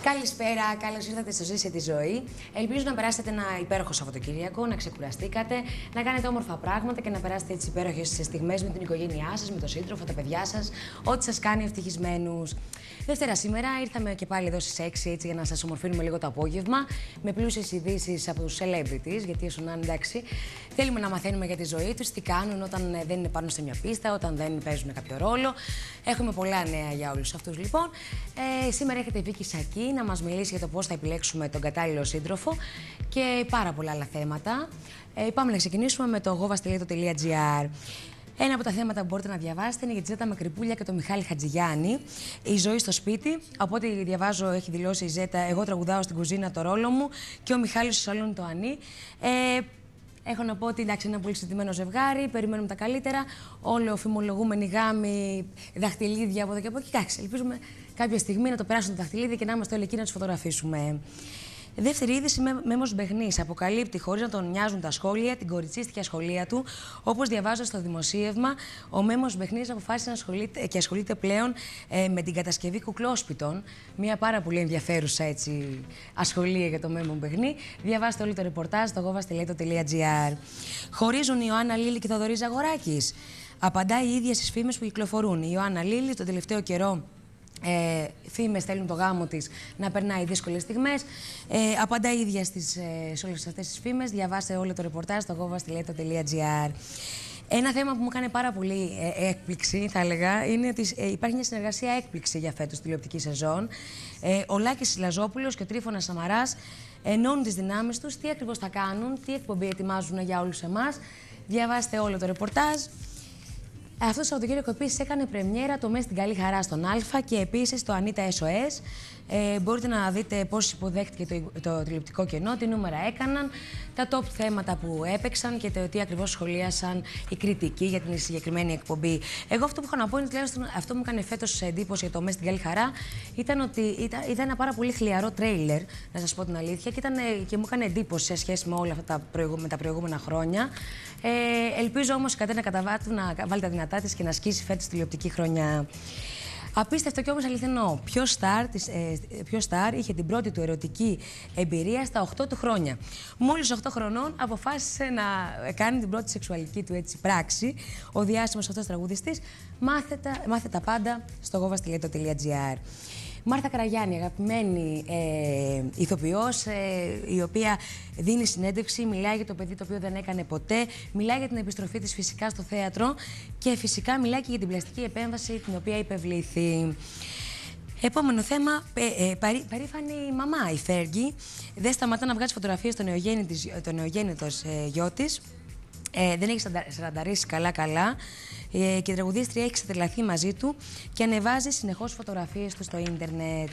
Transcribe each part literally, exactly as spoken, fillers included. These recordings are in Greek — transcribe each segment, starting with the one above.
Καλησπέρα, καλώς ήρθατε στο Ζήσε τη Ζωή. Ελπίζω να περάσετε ένα υπέροχο Σαββατοκύριακο, να ξεκουραστήκατε, να κάνετε όμορφα πράγματα και να περάσετε έτσι υπέροχες στιγμές με την οικογένειά σας, με τον σύντροφο, τα παιδιά σας, ό,τι σας κάνει ευτυχισμένους. Δευτέρα σήμερα ήρθαμε και πάλι εδώ στις έξι έτσι, για να σας ομορφύνουμε λίγο το απόγευμα με πλούσιες ειδήσεις από τους celebrities. Γιατί όσο να είναι εντάξει, θέλουμε να μαθαίνουμε για τη ζωή τους, τι κάνουν όταν δεν είναι πάνω σε μια πίστα, όταν δεν παίζουν κάποιο ρόλο. Έχουμε πολλά νέα για όλους αυτούς λοιπόν. Ε, σήμερα έχετε η Βίκη Σακή να μας μιλήσει για το πώς θα επιλέξουμε τον κατάλληλο σύντροφο και πάρα πολλά άλλα θέματα. Ε, πάμε να ξεκινήσουμε με το govasteleto τελεία gr. Ένα από τα θέματα που μπορείτε να διαβάσετε είναι για τη Ζέτα Μακρυπούλια και τον Μιχάλη Χατζηγιάννη. Η ζωή στο σπίτι. Από ό,τι διαβάζω, έχει δηλώσει η Ζέτα: εγώ τραγουδάω στην κουζίνα το ρόλο μου και ο Μιχάλης στο σαλόνι το ανή. Ε, Έχω να πω ότι εντάξει, είναι ένα πολύ συντημένο ζευγάρι, περιμένουμε τα καλύτερα. Όλο φημολογούμενοι γάμοι, δαχτυλίδια από εδώ και από εκεί. Εντάξει, ελπίζουμε κάποια στιγμή να το περάσουν τα δαχτυλίδια και να είμαστε όλοι εκεί να του φωτογραφίσουμε. Δεύτερη είδηση, Μέμος Μπεχνής αποκαλύπτει χωρίς να τον νοιάζουν τα σχόλια την κοριτσίστικη ασχολία του. Όπως διαβάζω στο δημοσίευμα, ο Μέμος Μπεχνής αποφάσισε να ασχολείται και ασχολείται πλέον ε, με την κατασκευή κουκλόσπιτων. Μια πάρα πολύ ενδιαφέρουσα έτσι, ασχολία για τον Μέμο Μπεχνή. Διαβάστε όλο το ρεπορτάζ στο govasteleto τελεία gr. Χωρίζουν η Ιωάννα Λίλη και Θοδωρής Ζαγοράκης. Απαντάει η ίδια στις φήμες που κυκλοφορούν. Η Ιωάννα Λίλη τον τελευταίο καιρό. Ε, φήμες στέλνουν το γάμο της να περνάει δύσκολες στιγμές. Ε, απαντά η ίδια στις, ε, σε όλες αυτές τις φήμες. Διαβάστε όλο το ρεπορτάζ στο govasteleto τελεία gr. Ένα θέμα που μου έκανε πάρα πολύ ε, έκπληξη, θα έλεγα, είναι ότι ε, υπάρχει μια συνεργασία έκπληξη για φέτος τηλεοπτική σεζόν. Ε, ο Λάκης Λαζόπουλος και ο Τρίφωνας Σαμαράς ενώνουν τις δυνάμεις τους. Τι ακριβώς θα κάνουν, τι εκπομπή ετοιμάζουν για όλους εμάς. Διαβάστε όλο το ρεπορτάζ. Αυτό το Σαββατοκύριακο επίσης έκανε πρεμιέρα το Μες στην Καλή Χαρά στον Α και επίσης το Ανίτα ες ο ες. Ε, μπορείτε να δείτε πώς υποδέχτηκε το, το τηλεοπτικό κενό, τι νούμερα έκαναν, τα top θέματα που έπαιξαν και το τι ακριβώς σχολίασαν οι κριτικοί για την συγκεκριμένη εκπομπή. Εγώ αυτό που έχω να πω είναι τουλάχιστον αυτό που μου έκανε φέτος εντύπωση για το Μες στην Καλή Χαρά ήταν ότι ήταν, ήταν ένα πάρα πολύ χλιαρό τρέιλερ, να σας πω την αλήθεια, και, ήταν, και μου έκανε εντύπωση σε σχέση με όλα αυτά τα, προηγου, με τα προηγούμενα χρόνια. Ε, ελπίζω όμως η Κατερίνα Καταβάτου να βάλει τα δυνατά της και να ασκήσει φέτος τηλεοπτική χρονιά. Απίστευτο και όμως αληθινό. Ποιο στάρ, της, ε, ποιο στάρ είχε την πρώτη του ερωτική εμπειρία στα οκτώ του χρόνια. Μόλις οκτώ χρονών αποφάσισε να κάνει την πρώτη σεξουαλική του έτσι πράξη. Ο διάσημος αυτός τραγουδιστής. Μάθε τα, μάθε τα πάντα στο govasteleto τελεία gr. Μάρθα Καραγιάννη, αγαπημένη ε, ηθοποιός, ε, η οποία δίνει συνέντευξη, μιλάει για το παιδί το οποίο δεν έκανε ποτέ, μιλάει για την επιστροφή της φυσικά στο θέατρο και φυσικά μιλάει και για την πλαστική επέμβαση την οποία υπευλήθη. Επόμενο θέμα, ε, ε, παρή, παρήφανη μαμά, η Φέργη, δεν σταματά να βγάζει φωτογραφίες στο νεογέννητο ε, γιο της. Ε, δεν έχει σαρανταρίσει καλά-καλά ε, και η τραγουδίστρια έχει ξετρελαθεί μαζί του και ανεβάζει συνεχώς φωτογραφίες του στο ίντερνετ.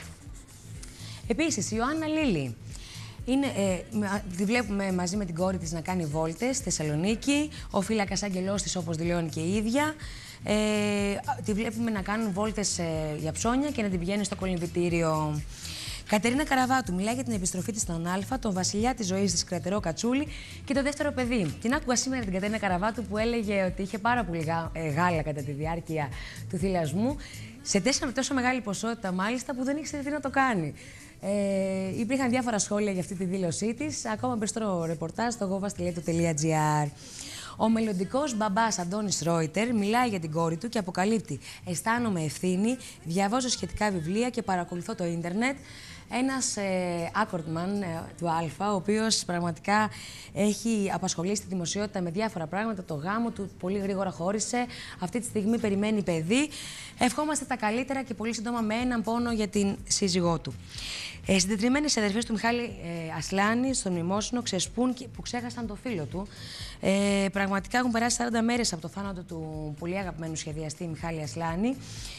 Επίσης, η Ιωάννα Λίλη. Είναι, ε, τη βλέπουμε μαζί με την κόρη της να κάνει βόλτες στη Θεσσαλονίκη. Ο φύλακας άγγελός της, όπως δηλώνει και η ίδια. Ε, τη βλέπουμε να κάνουν βόλτες ε, για ψώνια και να την πηγαίνει στο κολυμβητήριο. Κατερίνα Καραβάτου μιλάει για την επιστροφή της στον Α, τον βασιλιά της ζωής της Κρατερό Κατσούλη και το δεύτερο παιδί. Την άκουγα σήμερα την Κατερίνα Καραβάτου που έλεγε ότι είχε πάρα πολύ γά, ε, γάλα κατά τη διάρκεια του θυλασμού, σε τέσσερα, τόσο μεγάλη ποσότητα μάλιστα που δεν ήξερε τι να το κάνει. Ε, υπήρχαν διάφορα σχόλια για αυτή τη δήλωσή της, ακόμα περισσότερο ρεπορτάζ στο govasteleto τελεία gr. Ο μελλοντικός μπαμπάς Αντώνης Ρόιτερ μιλάει για την κόρη του και αποκαλύπτει: αισθάνομαι ευθύνη, διαβάζω σχετικά βιβλία και παρακολουθώ το ίντερνετ. Ένας ε, άκορτμαν ε, του Α, ο οποίος πραγματικά έχει απασχολήσει τη δημοσιότητα με διάφορα πράγματα. Το γάμο του πολύ γρήγορα χώρισε. Αυτή τη στιγμή περιμένει παιδί. Ευχόμαστε τα καλύτερα και πολύ σύντομα με έναν πόνο για την σύζυγό του. Ε, Συντετριμμένες αδερφές του Μιχάλη ε, Ασλάνη στο μνημόσυνο ξεσπούν και, που ξέχασαν το φίλο του. Ε, πραγματικά έχουν περάσει σαράντα μέρες από το θάνατο του πολύ αγαπημένου σχεδιαστή Μιχάλη Ασλάνη.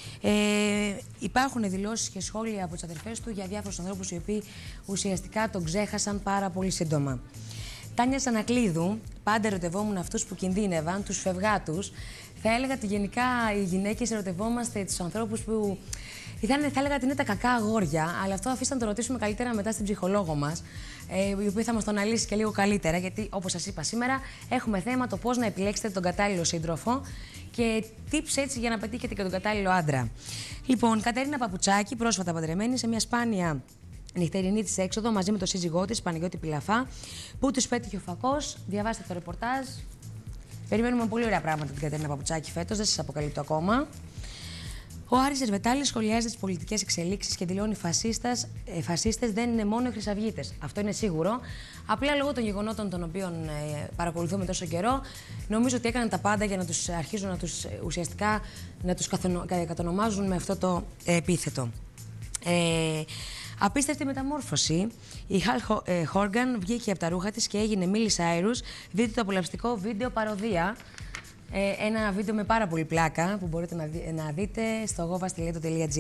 Ε, υπάρχουν δηλώσεις και σχόλια από τις αδερφές του για διάφορους ανθρώπους οι οποίοι ουσιαστικά τον ξέχασαν πάρα πολύ σύντομα. Τάνια Ζανακλείδου, πάντα ερωτευόμουν αυτούς που κινδύνευαν, τους φευγάτους. Θα έλεγα ότι γενικά οι γυναίκες ερωτευόμαστε τους ανθρώπους που ήταν, θα έλεγα ότι είναι τα κακά αγόρια, αλλά αυτό αφήστε να το ρωτήσουμε καλύτερα μετά στην ψυχολόγο μας, ε, η οποία θα μας το αναλύσει και λίγο καλύτερα, γιατί όπως σας είπα σήμερα, έχουμε θέμα το πώς να επιλέξετε τον κατάλληλο σύντροφο και tips έτσι για να πετύχετε και τον κατάλληλο άντρα. Λοιπόν, Κατερίνα Παπουτσάκη, πρόσφατα παντρεμένη σε μια σπάνια νυχτερινή της έξοδο μαζί με τον σύζυγό της, Παναγιώτη Πιλαφά, που τους πέτυχε ο φακός. Διαβάστε το ρεπορτάζ. Περιμένουμε πολύ ωραία πράγματα την Κατερίνα Παπουτσάκη φέτος, δεν σας αποκαλύπτω ακόμα. Ο Άρης Ερβετάλης σχολιάζει τις πολιτικές εξελίξεις και δηλώνει: φασίστας, ε, φασίστες δεν είναι μόνο οι χρυσαυγίτες. Αυτό είναι σίγουρο. Απλά λόγω των γεγονότων των οποίων ε, παρακολουθούμε τόσο καιρό, νομίζω ότι έκαναν τα πάντα για να τους αρχίζουν να τους ε, ουσιαστικά να τους καθονο, κατονομάζουν με αυτό το ε, επίθετο. Ε, Απίστευτη μεταμόρφωση. Η Χαλ Χόργαν βγήκε από τα ρούχα της και έγινε Μίλι Σάιρους. Δείτε το απολαυστικό βίντεο παροδία. Ε, ένα βίντεο με πάρα πολύ πλάκα που μπορείτε να, δει, να δείτε στο govas.gr.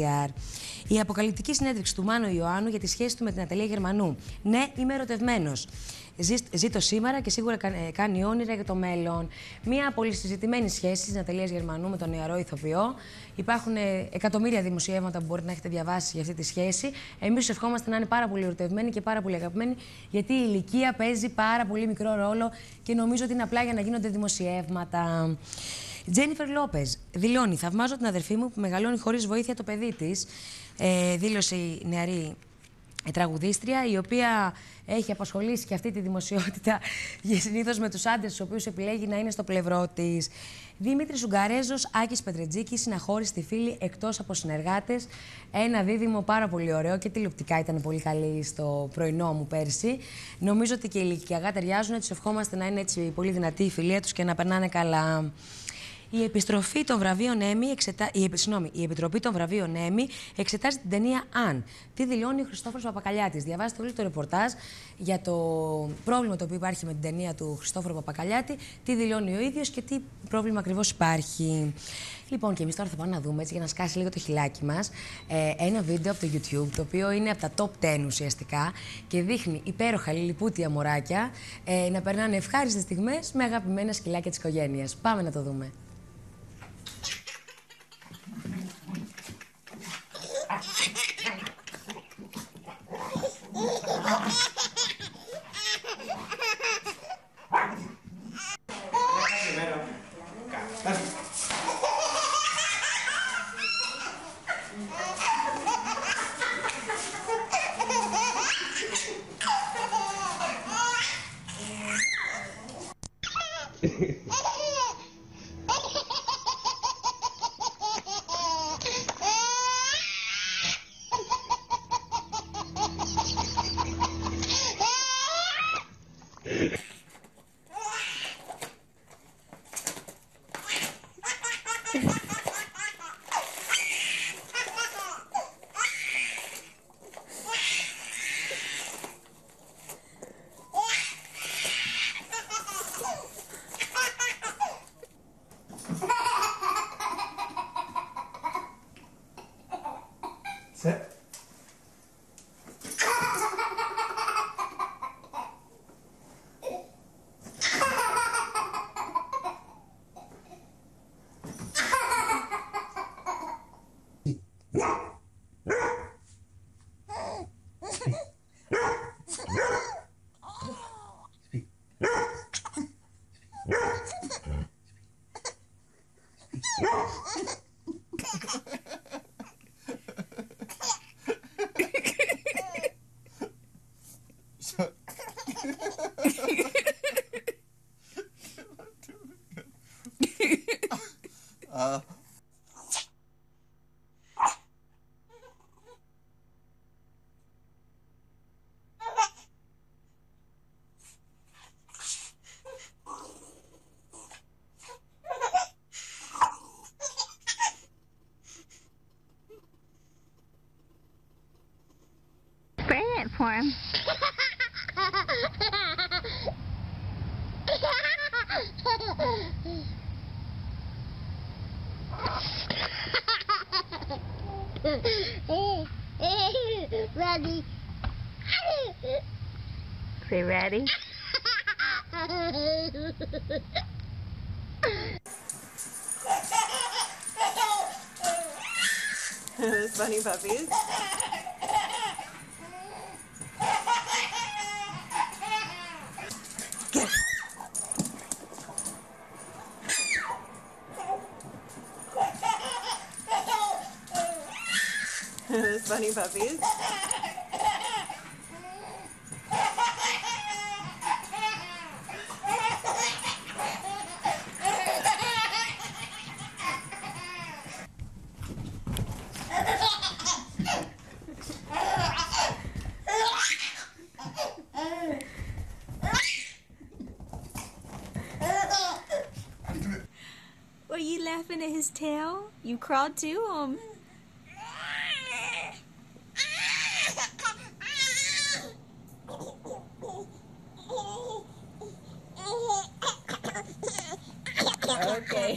Η αποκαλυπτική συνέντευξη του Μάνου Ιωάννου για τη σχέση του με την Ναταλία Γερμανού. Ναι, είμαι ερωτευμένος. Ζή, ζήτω σήμερα και σίγουρα κάνει όνειρα για το μέλλον. Μία πολύ συζητημένη σχέση της Ναταλίας Γερμανού με τον νεαρό ηθοποιό. Υπάρχουν εκατομμύρια δημοσιεύματα που μπορείτε να έχετε διαβάσει για αυτή τη σχέση. Εμείς ευχόμαστε να είναι πάρα πολύ ερωτευμένοι και πάρα πολύ αγαπημένοι, γιατί η ηλικία παίζει πάρα πολύ μικρό ρόλο και νομίζω ότι είναι απλά για να γίνονται δημοσιεύματα. Τζένιφερ Λόπεζ δηλώνει: θαυμάζω την αδερφή μου που μεγαλώνει χωρίς βοήθεια το παιδί της. Ε, δήλωσε η νεαρή τραγουδίστρια, η οποία έχει απασχολήσει και αυτή τη δημοσιότητα συνήθως με τους άντρες, τους οποίους επιλέγει να είναι στο πλευρό της. Δημήτρης Ουγγαρέζος, Άκης Πετρετζίκης, συναχώριστοι φίλοι εκτός από συνεργάτες. Ένα δίδυμο πάρα πολύ ωραίο και τηλεοπτικά ήταν πολύ καλή στο πρωινό μου πέρσι. Νομίζω ότι και οι ηλικιακά ταιριάζουν, τους ευχόμαστε να είναι έτσι πολύ δυνατή η φιλία τους και να περνάνε καλά. Η, επιστροφή των βραβείων Έμι εξετά... η, συγνώμη, η Επιτροπή των Βραβείων Έμι εξετάζει την ταινία Αν. Τι δηλώνει ο Χριστόφορος Παπακαλιάτης. Διαβάστε όλο το ρεπορτάζ για το πρόβλημα το οποίο υπάρχει με την ταινία του Χριστόφορου Παπακαλιάτη, τι δηλώνει ο ίδιος και τι πρόβλημα ακριβώς υπάρχει. Λοιπόν, και εμείς τώρα θα πάμε να δούμε, έτσι, για να σκάσει λίγο το χιλάκι μας, ε, ένα βίντεο από το YouTube, το οποίο είναι από τα top δέκα ουσιαστικά και δείχνει υπέροχα λιλιπούτια μωράκια ε, να περνάνε ευχάριστες στιγμές με αγαπημένα σκυλάκια της οικογένειας. Πάμε να το δούμε. uh. Bring it for him. Ready. Say ready. Those bunny puppies. Those bunny puppies. nipping at his tail? You crawled to him. Okay.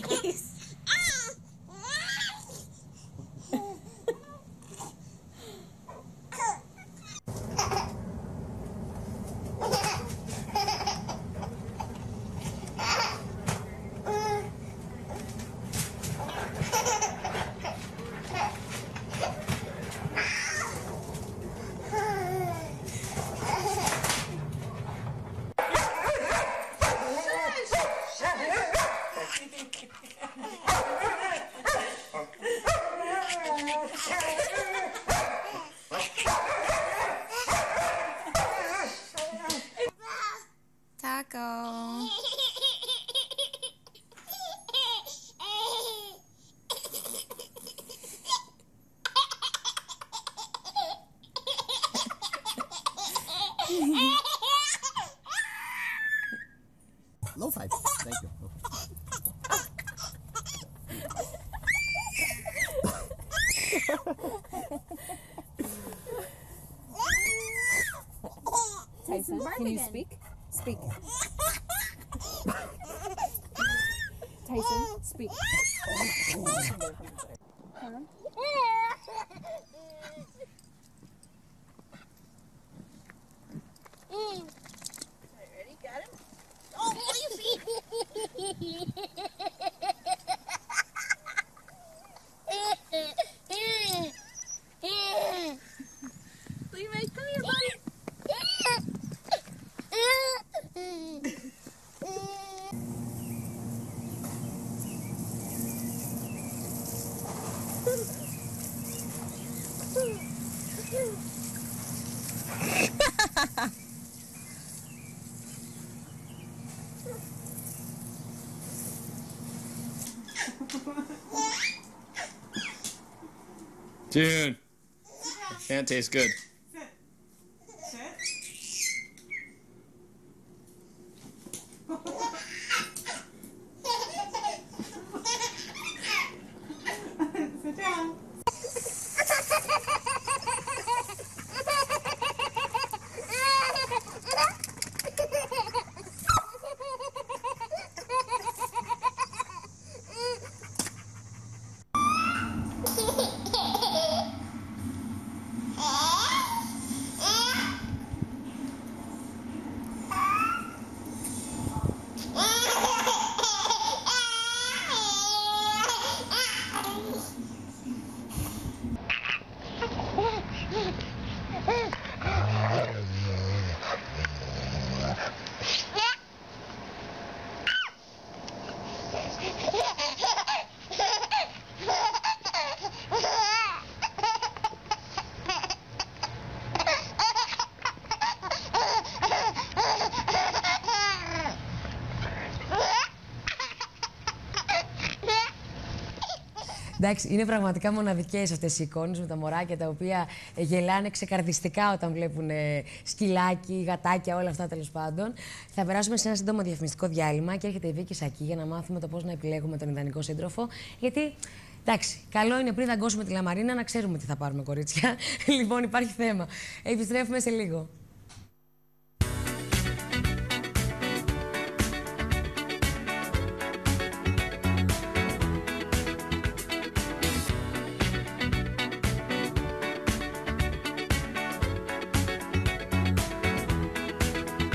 Taco. Low five. Thank you. Tyson, can you speak? Speak. Tyson, speak. Ready? Got him? Oh, what do you see? Leave it. Come here, buddy. Dude, can't taste good. Sit down. Εντάξει, είναι πραγματικά μοναδικές αυτές οι εικόνες με τα μωράκια τα οποία γελάνε ξεκαρδιστικά όταν βλέπουν σκυλάκι, γατάκια, όλα αυτά τέλος πάντων. Θα περάσουμε σε ένα σύντομο διαφημιστικό διάλειμμα και έρχεται η Βίκη Σακή για να μάθουμε το πώς να επιλέγουμε τον ιδανικό σύντροφο. Γιατί, εντάξει, καλό είναι πριν δαγκώσουμε τη λαμαρίνα να ξέρουμε τι θα πάρουμε, κορίτσια. Λοιπόν, υπάρχει θέμα. Επιστρέφουμε σε λίγο. Thank you.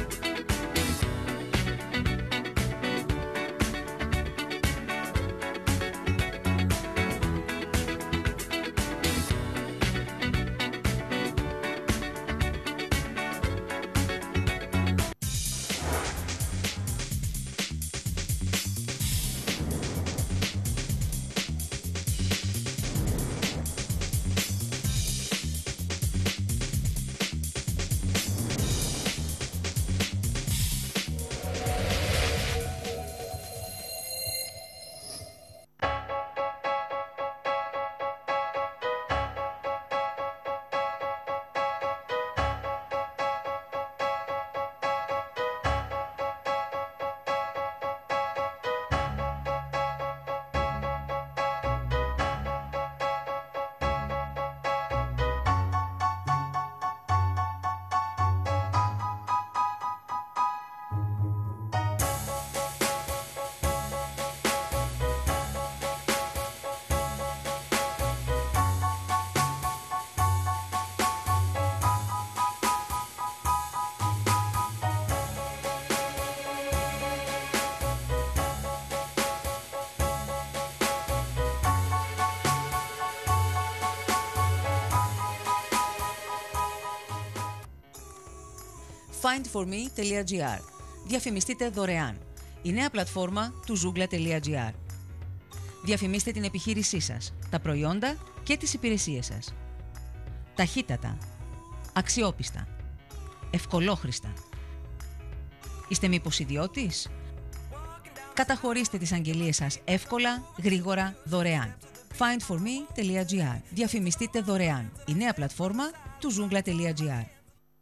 φάιντ φορ μι τελεία τζι άρ. Διαφημιστείτε δωρεάν. Η νέα πλατφόρμα του ζούγκλα τελεία τζι άρ. Διαφημίστε την επιχείρησή σας, τα προϊόντα και τις υπηρεσίες σας. Ταχύτατα, αξιόπιστα, ευκολόχρηστα. Είστε μήπως ιδιώτης? Καταχωρήστε τις αγγελίες σας εύκολα, γρήγορα, δωρεάν. φάιντ φορ μι τελεία τζι άρ. Διαφημιστείτε δωρεάν. Η νέα πλατφόρμα του ζούγκλα τελεία τζι άρ.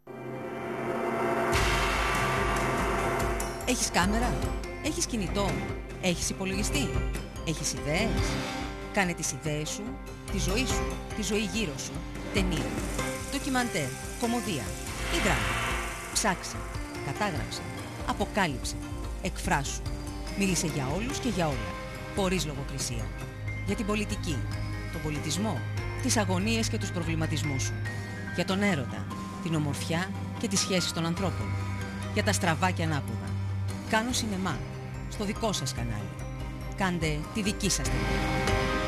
Έχεις κάμερα? Έχεις κινητό? Έχεις υπολογιστή? Έχεις ιδέες? Κάνε τις ιδέες σου, τη ζωή σου, τη ζωή γύρω σου, ταινία, ντοκιμαντέρ, κωμωδία ή δράμα. Ψάξε, κατάγραψε, αποκάλυψε, εκφράσου. Μίλησε για όλους και για όλα, χωρίς λογοκρισία. Για την πολιτική, τον πολιτισμό, τις αγωνίες και τους προβληματισμούς σου. Για τον έρωτα, την ομορφιά και τις σχέσεις των ανθρώπων. Για τα στραβά και ανάποδα. Κάνω σινεμά, στο δικό σας κανάλι. Κάντε τη δική σας ταινία.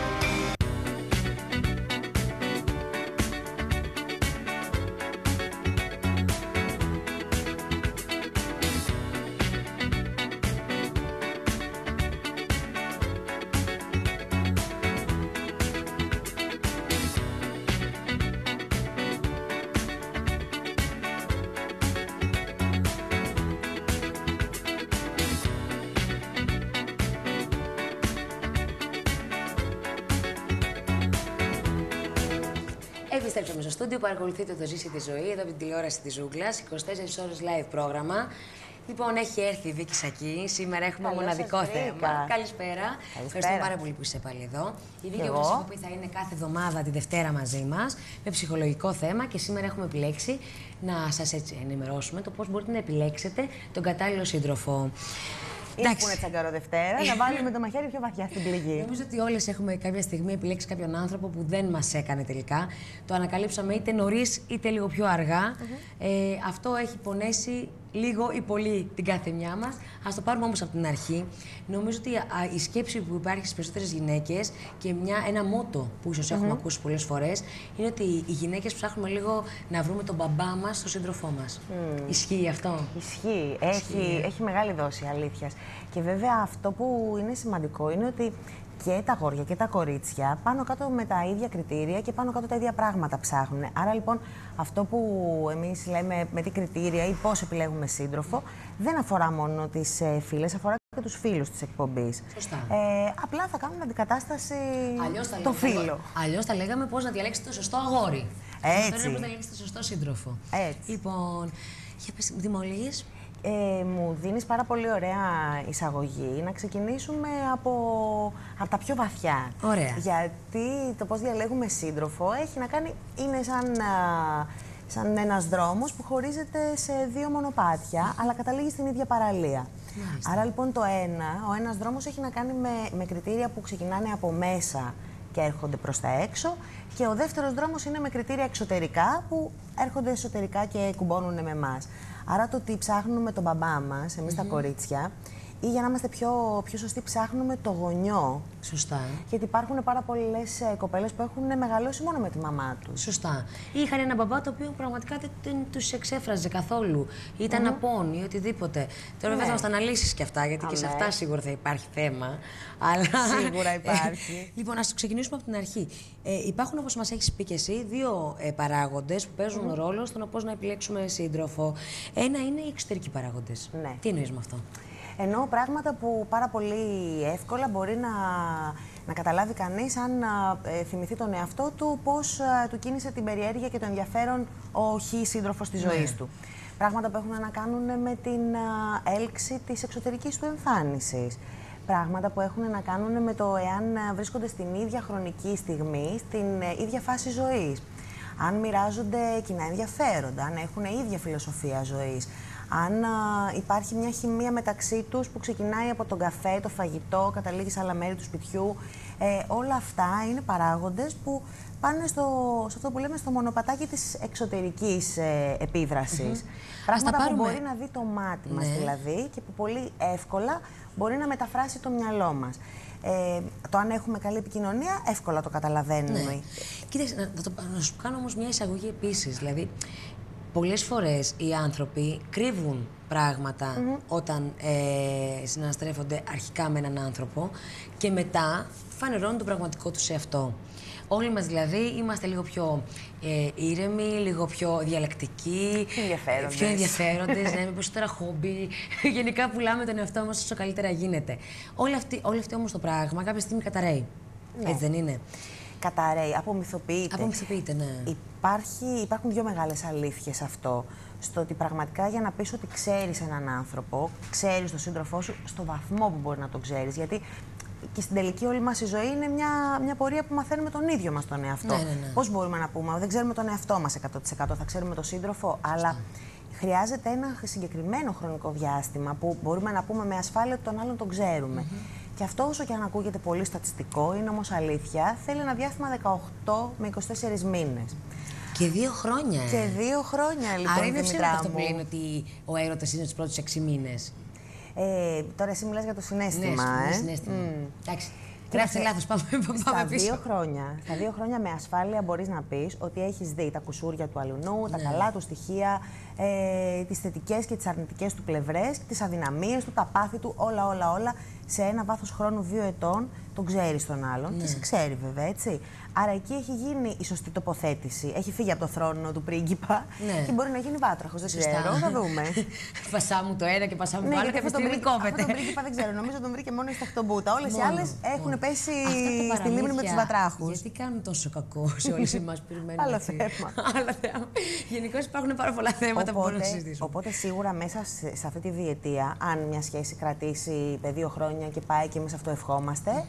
Επιστρέψαμε στο στούντιο, παρακολουθείτε το Ζήση τη Ζωή, εδώ από την τηλεόραση της Ζούγκλας, είκοσι τέσσερις ώρες live πρόγραμμα. Λοιπόν, έχει έρθει η Βίκη Σακή, σήμερα έχουμε Καλώς μοναδικό σας θέμα. βρήκα. Καλησπέρα. Ευχαριστώ πάρα πολύ που είσαι πάλι εδώ. Η Βίκη, όπως έχω πει, θα είναι κάθε εβδομάδα τη Δευτέρα μαζί μας, με ψυχολογικό θέμα και σήμερα έχουμε επιλέξει να σας έτσι ενημερώσουμε το πώς μπορείτε να επιλέξετε τον κατάλληλο σύντροφο. Ή που είναι τσαγκαρό Δευτέρα, να βάλουμε το μαχαίρι πιο βαθιά στην πληγή. Νομίζω ότι όλες έχουμε κάποια στιγμή επιλέξει κάποιον άνθρωπο που δεν μας έκανε τελικά. Το ανακαλύψαμε είτε νωρίς είτε λίγο πιο αργά. Mm-hmm. ε, αυτό έχει πονέσει λίγο ή πολύ την κάθε μια μας. Ας το πάρουμε όμως από την αρχή. Νομίζω ότι α, η σκέψη που υπάρχει στις περισσότερες γυναίκες και μια, ένα μότο που ίσως mm-hmm. έχουμε ακούσει πολλές φορές είναι ότι οι γυναίκες ψάχνουμε λίγο να βρούμε τον μπαμπά μας στον σύντροφό μας. Mm. Ισχύει αυτό? Ισχύει. Έχει, έχει μεγάλη δόση αλήθειας. Και βέβαια αυτό που είναι σημαντικό είναι ότι και τα αγόρια και τα κορίτσια πάνω κάτω με τα ίδια κριτήρια και πάνω κάτω τα ίδια πράγματα ψάχνουν. Άρα λοιπόν αυτό που εμείς λέμε με τι κριτήρια ή πώς επιλέγουμε σύντροφο δεν αφορά μόνο τις ε, φίλες, αφορά και τους φίλους της εκπομπής. Σωστά. Ε, απλά θα κάνουμε αντικατάσταση το φίλο. Αλλιώς θα λέγαμε πώς να διαλέξετε το σωστό αγόρι. Έτσι. Αυτό είναι πώς να διαλέξετε το σωστό σύντροφο. Έτσι. Λοιπόν, για πες, δημιουργείς. Ε, μου δίνεις πάρα πολύ ωραία εισαγωγή να ξεκινήσουμε από, από τα πιο βαθιά. Ωραία. Γιατί το πώς διαλέγουμε σύντροφο έχει να κάνει, είναι σαν, α, σαν ένας δρόμος που χωρίζεται σε δύο μονοπάτια, αλλά καταλήγει στην ίδια παραλία. Μάλιστα. Άρα λοιπόν το ένα, ο ένας δρόμος έχει να κάνει με, με κριτήρια που ξεκινάνε από μέσα και έρχονται προς τα έξω, και ο δεύτερος δρόμος είναι με κριτήρια εξωτερικά που έρχονται εσωτερικά και κουμπώνουν με εμάς. Άρα το τι ψάχνουμε τον μπαμπά μας, εμείς mm-hmm. τα κορίτσια, ή για να είμαστε πιο, πιο σωστοί, ψάχνουμε το γονιό. Σωστά. Γιατί υπάρχουν πάρα πολλές ε, κοπέλες που έχουν μεγαλώσει μόνο με τη μαμά τους. Σωστά. Ή είχαν ένα μπαμπά το οποίο πραγματικά δεν, δεν τους εξέφραζε καθόλου. Ή ήταν mm-hmm. απόν ή οτιδήποτε. Τώρα βέβαια θα μας τα αναλύσεις και αυτά, γιατί Α, και σε αυτά σίγουρα θα υπάρχει θέμα. Αλλά... Σίγουρα υπάρχει. Λοιπόν, ας ξεκινήσουμε από την αρχή. Ε, υπάρχουν, όπως μας έχεις πει και εσύ, δύο ε, παράγοντες που παίζουν mm-hmm. ρόλο στο πώς να επιλέξουμε σύντροφο. Ένα είναι οι εξωτερικοί παράγοντες. Ναι. Τι εννοείς με αυτό? Ενώ πράγματα που πάρα πολύ εύκολα μπορεί να, να καταλάβει κανείς αν ε, θυμηθεί τον εαυτό του, πώς ε, του κίνησε την περιέργεια και το ενδιαφέρον ο χ σύντροφος της ζωής ναι. του. Πράγματα που έχουν να κάνουν με την ε, έλξη της εξωτερικής του εμφάνισης. Πράγματα που έχουν να κάνουν με το εάν βρίσκονται στην ίδια χρονική στιγμή, στην ε, ίδια φάση ζωής. Αν μοιράζονται κοινά ενδιαφέροντα, αν έχουν ίδια φιλοσοφία ζωής. Αν α, υπάρχει μια χημεία μεταξύ τους που ξεκινάει από τον καφέ, το φαγητό, καταλήγει σε άλλα μέρη του σπιτιού. Ε, όλα αυτά είναι παράγοντες που πάνε στο, σε αυτό που λέμε στο μονοπατάκι της εξωτερικής ε, επίδρασης. Mm-hmm. Πράγματα που μπορεί να δει το μάτι μας ναι. δηλαδή και που πολύ εύκολα μπορεί να μεταφράσει το μυαλό μας. Ε, το αν έχουμε καλή επικοινωνία, εύκολα το καταλαβαίνουμε. Ναι. Κοίταξε, να, να, το, να σου κάνω όμως μια εισαγωγή επίσης. Δηλαδή, πολλές φορές οι άνθρωποι κρύβουν πράγματα mm-hmm. όταν ε, συναναστρέφονται αρχικά με έναν άνθρωπο και μετά φανερώνουν το πραγματικό τους εαυτό. Όλοι μας δηλαδή είμαστε λίγο πιο ε, ήρεμοι, λίγο πιο διαλεκτικοί, ενδιαφέροντες. πιο ενδιαφέροντες, ναι, με περισσότερα χόμπι. Γενικά πουλάμε τον εαυτό μας όσο καλύτερα γίνεται. Όλο αυτή, όλο αυτό όμως το πράγμα κάποια στιγμή καταραίει. Ναι. Έτσι δεν είναι? Καταραίει, απομυθοποιείται. Απομυθοποιείται, ναι. Υπάρχει, υπάρχουν δύο μεγάλες αλήθειες σε αυτό. Στο ότι πραγματικά για να πεις ότι ξέρεις έναν άνθρωπο, ξέρεις τον σύντροφό σου στο βαθμό που μπορεί να τον ξέρεις. Γιατί και στην τελική όλη μας η ζωή είναι μια, μια πορεία που μαθαίνουμε τον ίδιο μας τον εαυτό. Ναι, ναι, ναι. Πώς μπορούμε να πούμε, δεν ξέρουμε τον εαυτό μας εκατό τοις εκατό, θα ξέρουμε τον σύντροφο, αλλά χρειάζεται ένα συγκεκριμένο χρονικό διάστημα που μπορούμε να πούμε με ασφάλεια ότι τον άλλον τον ξέρουμε. Mm-hmm. Και αυτό, όσο και αν ακούγεται πολύ στατιστικό, είναι όμως αλήθεια, θέλει ένα διάστημα δεκαοκτώ με είκοσι τέσσερις μήνες. Και δύο χρόνια. Και δύο χρόνια, λοιπόν. Άρα είναι ψέματα αυτό που λένε ότι ο έρωτας είναι τους πρώτους έξι μήνες. Ε, τώρα εσύ μιλάς για το συναίσθημα, ναι, ε. συναίσθημα. Mm. Εντάξει. Γράφει λάθος, πάμε, πάμε στα πίσω. Δύο χρόνια, στα δύο χρόνια με ασφάλεια μπορείς να πεις ότι έχεις δει τα κουσούρια του αλουνού, τα ναι. καλά του στοιχεία, ε, τις θετικές και τις αρνητικές του πλευρές, τις αδυναμίες του, τα πάθη του, όλα, όλα, όλα. Σε ένα βάθος χρόνου δύο ετών τον ξέρεις τον άλλον ναι. και σε ξέρει βέβαια, έτσι. Άρα εκεί έχει γίνει η σωστή τοποθέτηση. Έχει φύγει από το θρόνο του πρίγκιπα ναι. και μπορεί να γίνει βάτραχος. Δεν ξέρω, θα δούμε. Πασά μου το ένα και πασά μου ναι, το άλλο και αυτή την κόβεται. Τον πρίγκιπα δεν ξέρω, νομίζω τον βρήκε μόνο η σταχτομπούτα. Όλες οι άλλες έχουν πέσει στη λίμνη με τους βατράχους. Γιατί κάνουν τόσο κακό σε όλες εμάς που περιμένουμε. Άλλο θέμα. Γενικώς υπάρχουν πάρα πολλά θέματα που μπορούμε να συζητήσουμε. Οπότε σίγουρα μέσα σε αυτή τη διετία, αν μια σχέση κρατήσει δύο χρόνια και πάει και εμείς αυτό ευχόμαστε,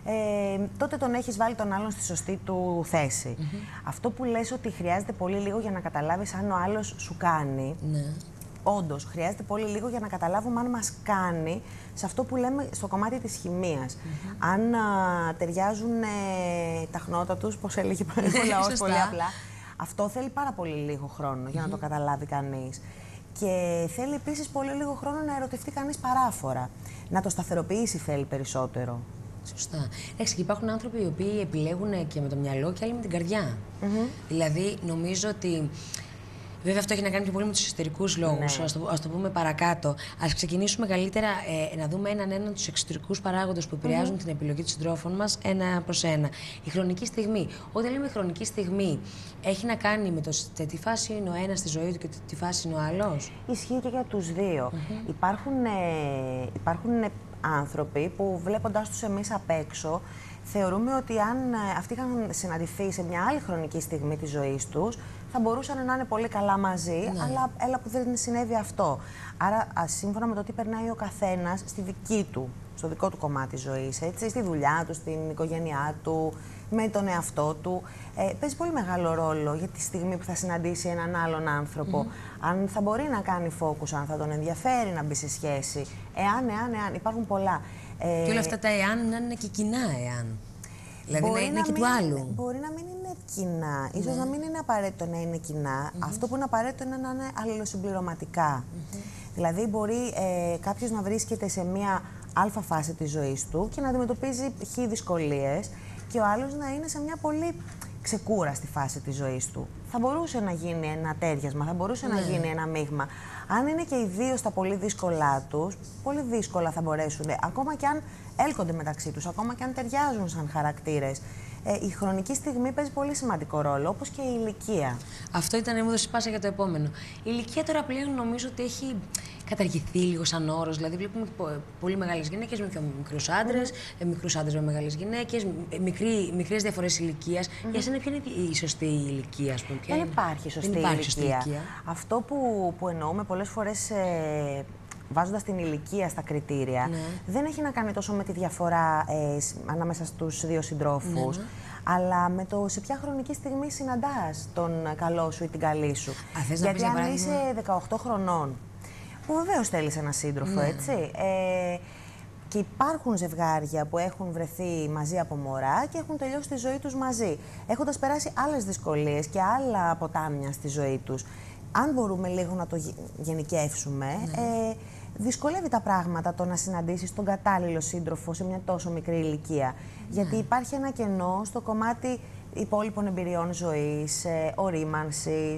Ε, τότε τον έχεις βάλει τον άλλον στη σωστή του θέση. Mm-hmm. Αυτό που λες ότι χρειάζεται πολύ λίγο για να καταλάβεις αν ο άλλος σου κάνει, ναι. όντως χρειάζεται πολύ λίγο για να καταλάβουμε αν μας κάνει σε αυτό που λέμε στο κομμάτι της χημείας. Mm-hmm. Αν α, ταιριάζουν ε, τα χνότα τους, πώς έλεγε ο λαός πολύ απλά. Αυτό θέλει πάρα πολύ λίγο χρόνο για mm-hmm. να το καταλάβει κανείς. Και θέλει επίσης πολύ λίγο χρόνο να ερωτευτεί κανείς παράφορα. Να το σταθεροποιήσει θέλει περισσότερο. Σωστά. Εντάξει, και υπάρχουν άνθρωποι οι οποίοι επιλέγουν και με το μυαλό και άλλοι με την καρδιά. Mm-hmm. Δηλαδή, νομίζω ότι. Βέβαια, αυτό έχει να κάνει και πολύ με τους εσωτερικούς λόγους. Ναι. Ας το, ας το πούμε παρακάτω. Ας ξεκινήσουμε καλύτερα ε, να δούμε έναν έναν τους εξωτερικούς παράγοντες που επηρεάζουν mm-hmm. την επιλογή των συντρόφων μας ένα προς ένα. Η χρονική στιγμή. Όταν λέμε χρονική στιγμή, έχει να κάνει με το σε τι φάση είναι ο ένας στη ζωή του και τι φάση είναι ο άλλος. Ισχύει και για τους δύο. Mm-hmm. Υπάρχουν. Ε, υπάρχουν ε, άνθρωποι που βλέποντάς τους εμείς απ' έξω θεωρούμε ότι αν αυτοί είχαν συναντηθεί σε μια άλλη χρονική στιγμή της ζωής τους θα μπορούσαν να είναι πολύ καλά μαζί, ναι. αλλά έλα που δεν συνέβη αυτό. Άρα, σύμφωνα με το τι περνάει ο καθένας στη δική του, στο δικό του κομμάτι ζωής, έτσι, στη δουλειά του, στην οικογένειά του, με τον εαυτό του, ε, παίζει πολύ μεγάλο ρόλο για τη στιγμή που θα συναντήσει έναν άλλον άνθρωπο. Mm-hmm. Αν θα μπορεί να κάνει focus, αν θα τον ενδιαφέρει να μπει σε σχέση. Εάν, εάν, εάν. Υπάρχουν πολλά. Ε, και όλα αυτά τα εάν να είναι και κοινά εάν. Δηλαδή μπορεί να είναι να και μην, του άλλου. Μπορεί να μην είναι κοινά. Ίσως ναι. να μην είναι απαραίτητο να είναι κοινά. Mm-hmm. Αυτό που είναι απαραίτητο είναι να είναι αλληλοσυμπληρωματικά. Mm-hmm. Δηλαδή μπορεί ε, κάποιος να βρίσκεται σε μία αλφα φάση της ζωής του και να αντιμετωπίζει χι δυσκολίες και ο άλλος να είναι σε μια πολύ ξεκούραστη φάση της ζωής του. Θα μπορούσε να γίνει ένα τέριασμα, θα μπορούσε ναι. να γίνει ένα μείγμα. Αν είναι και οι δύο στα πολύ δύσκολά τους, πολύ δύσκολα θα μπορέσουν, ακόμα και αν έλκονται μεταξύ τους, ακόμα και αν ταιριάζουν σαν χαρακτήρες. Ε, η χρονική στιγμή παίζει πολύ σημαντικό ρόλο, όπως και η ηλικία. Αυτό ήταν η μου δώσει πάσα για το επόμενο. Η ηλικία τώρα πλέον νομίζω ότι έχει καταργηθεί λίγο σαν όρος. Δηλαδή, βλέπουμε πολύ μεγάλες γυναίκες με πιο μικρούς άντρες, mm-hmm. μικρούς άντρες με μεγάλες γυναίκες, μικρές διαφορές ηλικίας. Mm-hmm. Για σένα, ποια είναι η σωστή ηλικία, ας πούμε? Δεν είναι... υπάρχει σωστή, Δεν υπάρχει ηλικία. σωστή ηλικία. Αυτό που, που εννοούμε πολλές φορές. Ε... βάζοντας την ηλικία στα κριτήρια, ναι. δεν έχει να κάνει τόσο με τη διαφορά ε, ανάμεσα στους δύο συντρόφους, ναι, ναι. αλλά με το σε ποια χρονική στιγμή συναντάς τον καλό σου ή την καλή σου. Α, θες Γιατί να αν παράδειγμα... είσαι δεκαοκτώ χρονών, που βεβαίως θέλεις ένα σύντροφο, ναι. έτσι, ε, και υπάρχουν ζευγάρια που έχουν βρεθεί μαζί από μωρά και έχουν τελειώσει τη ζωή τους μαζί, έχοντας περάσει άλλες δυσκολίες και άλλα ποτάμια στη ζωή τους. Αν μπορούμε λίγο να το γενικεύσουμε, ναι. ε, δυσκολεύει τα πράγματα το να συναντήσεις τον κατάλληλο σύντροφο σε μια τόσο μικρή ηλικία. Ναι. Γιατί υπάρχει ένα κενό στο κομμάτι υπόλοιπων εμπειριών ζωής, ε, ορίμανσης,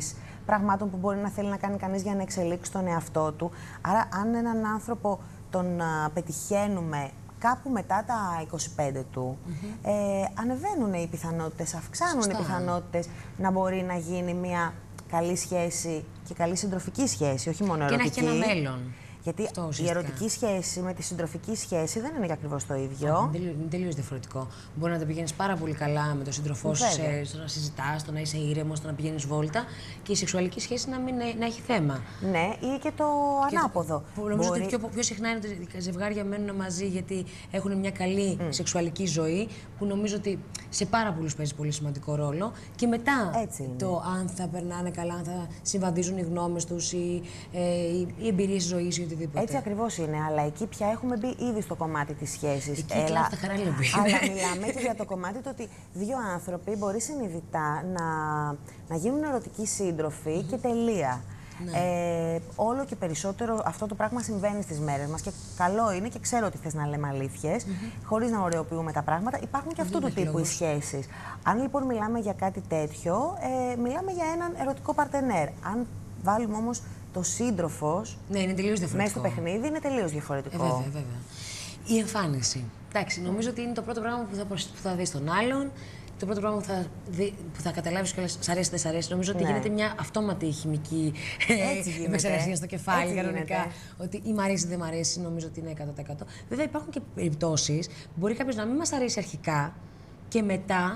πραγμάτων που μπορεί να θέλει να κάνει κανείς για να εξελίξει τον εαυτό του. Άρα, αν έναν άνθρωπο τον α, πετυχαίνουμε κάπου μετά τα είκοσι πέντε του, mm-hmm. ε, ανεβαίνουν οι πιθανότητες, αυξάνουν Σωστά. οι πιθανότητες να μπορεί να γίνει μια καλή σχέση και καλή συντροφική σχέση, όχι μόνο ερωτική. Και να έχει ένα μέλλον. Γιατί η ερωτική σχέση με τη συντροφική σχέση δεν είναι και ακριβώς το ίδιο. Είναι τελείως διαφορετικό. Μπορεί να τα πηγαίνεις πάρα πολύ καλά με τον σύντροφό σου, στο να συζητάς, στο να είσαι ήρεμος, στο να πηγαίνεις βόλτα και η σεξουαλική σχέση να, μην, να έχει θέμα. Ναι, ή και το και ανάποδο. Το, νομίζω Μπορεί... ότι πιο, πιο συχνά είναι ότι τα ζευγάρια μένουν μαζί γιατί έχουν μια καλή mm. σεξουαλική ζωή, που νομίζω ότι σε πάρα πολλούς παίζει πολύ σημαντικό ρόλο. Και μετά το αν θα περνάνε καλά, αν θα συμβαδίζουν οι γνώμες τους, οι, ε, οι, οι εμπειρίες ζωής ή οτιδήποτε. Έτσι ακριβώς είναι, αλλά εκεί πια έχουμε μπει ήδη στο κομμάτι της σχέσης. Εκεί Έλα, τα χαράλια μπει. Αλλά μιλάμε και για το κομμάτι το ότι δύο άνθρωποι μπορεί συνειδητά να, να γίνουν ερωτικοί σύντροφοι mm-hmm. και τελεία. Ναι. Ε, όλο και περισσότερο αυτό το πράγμα συμβαίνει στις μέρες μας και καλό είναι και ξέρω ότι θες να λέμε αλήθειες, mm-hmm. χωρίς να ωρεοποιούμε τα πράγματα. Υπάρχουν και αυτού του τύπου οι σχέσεις. Αν λοιπόν μιλάμε για κάτι τέτοιο, ε, μιλάμε για έναν ερωτικό παρτενέρ. Αν βάλουμε όμως το σύντροφος ναι, είναι τελείως διαφορετικό. Μέσα στο παιχνίδι είναι τελείως διαφορετικό. Ε, βέβαια, βέβαια. Η εμφάνιση. Εντάξει, νομίζω ότι είναι το πρώτο πράγμα που θα, που θα δεις τον άλλον, το πρώτο πράγμα που θα, δει, που θα καταλάβεις κιόλας σ' αρέσει, δεν σ' αρέσει. Νομίζω ότι ναι. γίνεται μια αυτόματη χημική επεξεργασία στο κεφάλι. Κανονικά. Ότι ή μ' αρέσει ή δεν μ' αρέσει, νομίζω ότι είναι εκατό τοις εκατό. Βέβαια, υπάρχουν και περιπτώσεις που μπορεί κάποιος να μην μας αρέσει αρχικά και μετά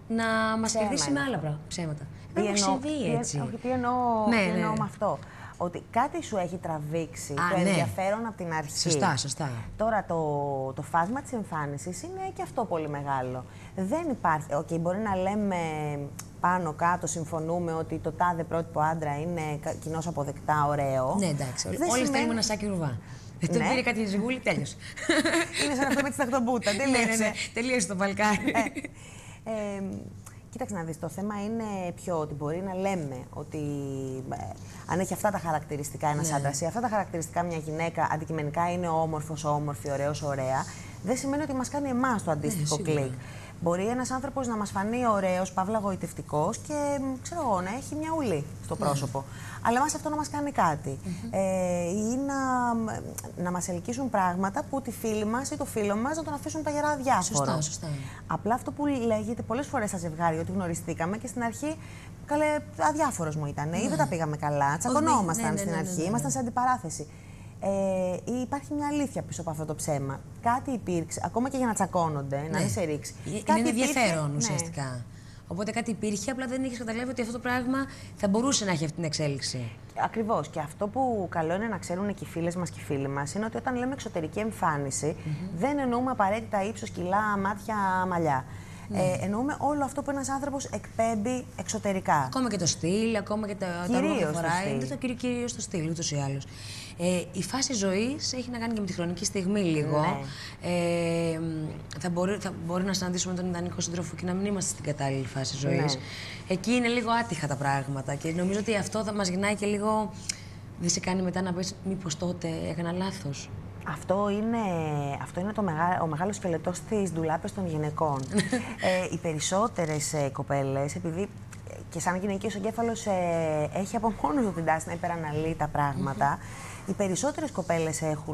να μας κερδίσει με άλλα πράγματα. Ψέματα. Δεν έχει συμβεί έτσι. Όχι, τι εννοώ, ναι, τι εννοώ ναι. με αυτό. Ότι κάτι σου έχει τραβήξει Α, το ναι. ενδιαφέρον από την αρχή. Σωστά, σωστά. Τώρα το, το φάσμα της εμφάνισης είναι και αυτό πολύ μεγάλο. Δεν υπάρχει. Okay, μπορεί να λέμε πάνω κάτω, συμφωνούμε ότι το τάδε πρότυπο άντρα είναι κοινώς αποδεκτά, ωραίο. Ναι, εντάξει. Όλοι σημαίνει... στέλνουμε ένα σάκι ρουβά. Δεν ναι. πήρε κάτι ζυγούλη, τέλειωσε. Είναι σαν αυτό με τη σταχτομπούτα. Τελείωσε. Ναι, ναι, ναι. Τελείωσε το βαλκάρι. Ε, ε, Κοίταξε να δεις, το θέμα είναι πιο ότι μπορεί να λέμε ότι ε, αν έχει αυτά τα χαρακτηριστικά ένας ναι. άντρας ή αυτά τα χαρακτηριστικά μια γυναίκα αντικειμενικά είναι όμορφος, όμορφη, ωραίος, ωραία, δεν σημαίνει ότι μας κάνει εμάς το αντίστοιχο ναι, κλικ. Μπορεί ένας άνθρωπος να μας φανεί ωραίος, παύλα γοητευτικός και ξέρω εγώ, να έχει μια ουλή στο πρόσωπο. Mm. Αλλά εμάς αυτό να μας κάνει κάτι. Mm-hmm. ε, ή να, να μας ελκύσουν πράγματα που τη φίλη μας ή το φίλο μας να τον αφήσουν τα γερά αδιάφορο. Σωστά, σωστά. Απλά αυτό που λέγεται πολλές φορές στα ζευγάρια ότι γνωριστήκαμε και στην αρχή καλέ, αδιάφορος μου ήταν. Mm. Ή δεν τα πήγαμε καλά, τσακωνόμασταν ναι, ναι, στην ναι, ναι, αρχή, ναι, ναι, ναι. ήμασταν σε αντιπαράθεση. Ε, υπάρχει μια αλήθεια πίσω από αυτό το ψέμα. Κάτι υπήρξε, ακόμα και για να τσακώνονται, ναι. να μην σε ρίξει. Είναι ενδιαφέρον ουσιαστικά. Ναι. Οπότε κάτι υπήρχε, απλά δεν είχε καταλάβει ότι αυτό το πράγμα θα μπορούσε να έχει αυτή την εξέλιξη. Ακριβώς. Και αυτό που καλό είναι να ξέρουν και οι φίλες μας και οι φίλοι μας είναι ότι όταν λέμε εξωτερική εμφάνιση, mm-hmm. δεν εννοούμε απαραίτητα ύψος, κιλά, μάτια, μαλλιά. Mm. Ε, εννοούμε όλο αυτό που ένας άνθρωπος εκπέμπει εξωτερικά. Ακόμα και το στυλ, ακόμα και τα ρούχα που φοράει. Δεν το κύριο, κυρίως το στυλ, ούτως ή άλλως. Ε, η φάση ζωής έχει να κάνει και με τη χρονική στιγμή λίγο. Ναι. Ε, θα, μπορεί, θα μπορεί να συναντήσουμε τον ιδανικό σύντροφο και να μην είμαστε στην κατάλληλη φάση ζωής. Ναι. Εκεί είναι λίγο άτυχα τα πράγματα και νομίζω ότι αυτό θα μας γυρνάει και λίγο. Δεν σε κάνει μετά να πεις μήπως τότε έκανα λάθος. Αυτό είναι, αυτό είναι το μεγά, ο μεγάλος σκελετός στις ντουλάπες των γυναικών. ε, οι περισσότερες ε, κοπέλες, επειδή και σαν γυναικείος εγκέφαλος ε, έχει από μόνος του την τάση να υπεραναλύει τα πράγματα, mm-hmm. οι περισσότερες κοπέλες έχουν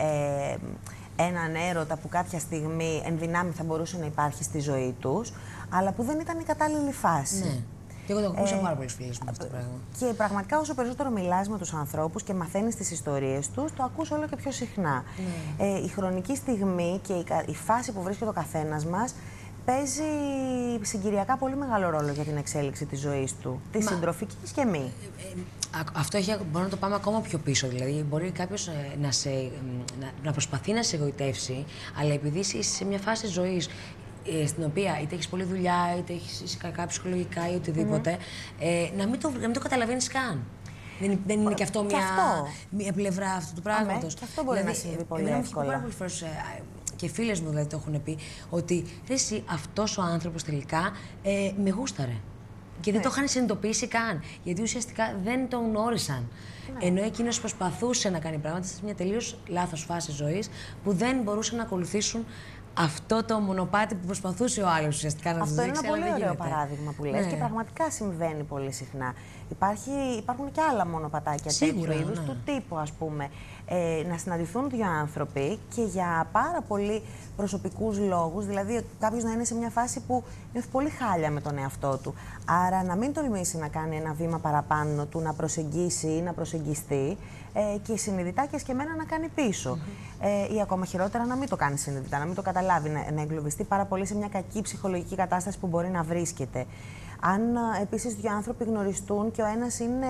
ε, έναν έρωτα που κάποια στιγμή εν δυνάμει θα μπορούσε να υπάρχει στη ζωή τους, αλλά που δεν ήταν η κατάλληλη φάση. Ναι. Και εγώ το ακούσα ε, πάρα πολλές φίλες μου αυτό το πράγμα. Και πραγματικά όσο περισσότερο μιλάς με τους ανθρώπους και μαθαίνεις τις ιστορίες τους, το ακούς όλο και πιο συχνά. Ναι. Ε, η χρονική στιγμή και η, η φάση που βρίσκεται ο καθένας μας παίζει συγκυριακά πολύ μεγάλο ρόλο για την εξέλιξη της ζωής του, της συντροφικής και μη. Ε, ε, αυτό έχει, μπορεί να το πάμε ακόμα πιο πίσω. Δηλαδή, μπορεί κάποιος ε, να, να, να προσπαθεί να σε εγωιτεύσει, αλλά επειδή είσαι σε μια φάση ζωής στην οποία είτε έχεις πολλή δουλειά, είτε έχεις κακά ψυχολογικά ή οτιδήποτε, mm-hmm. ε, να, μην το, να μην το καταλαβαίνεις καν. Δεν, δεν είναι και αυτό, και μια, αυτό. μια πλευρά αυτού του πράγματος. Και αυτό μπορεί δηλαδή, να συμβεί πολύ εύκολα. Πάρα πολλές φορές, και φίλες μου δηλαδή το έχουν πει, ότι ρε εσύ, αυτός ο άνθρωπος τελικά ε, με γούσταρε. Και δεν ναι. το είχαν συνειδητοποιήσει καν. Γιατί ουσιαστικά δεν τον γνώρισαν. Ναι. Ενώ εκείνος προσπαθούσε να κάνει πράγματα σε μια τελείως λάθος φάση ζωής που δεν μπορούσαν να ακολουθήσουν αυτό αυτό το μονοπάτι που προσπαθούσε ο άλλος ουσιαστικά να Αυτό του είναι δείξει. ένα αλλά πολύ δεν ωραίο γίνεται. παράδειγμα που λες Ναι. και πραγματικά συμβαίνει πολύ συχνά. Υπάρχει, υπάρχουν και άλλα μονοπατάκια Σίγουρα, τέτοιου είδους ναι. του τύπου, ας πούμε. Ε, να συναντηθούν δύο άνθρωποι και για πάρα πολύ προσωπικούς λόγους, δηλαδή κάποιος να είναι σε μια φάση που νιώθει πολύ χάλια με τον εαυτό του. Άρα να μην τολμήσει να κάνει ένα βήμα παραπάνω του, να προσεγγίσει ή να προσεγγιστεί ε, και συνειδητά και σκεμμένα να κάνει πίσω. Mm-hmm. ε, ή ακόμα χειρότερα να μην το κάνει συνειδητά, να μην το καταλάβει, να, να εγκλωβιστεί πάρα πολύ σε μια κακή ψυχολογική κατάσταση που μπορεί να βρίσκεται. Αν επίσης δύο άνθρωποι γνωριστούν και ο ένας είναι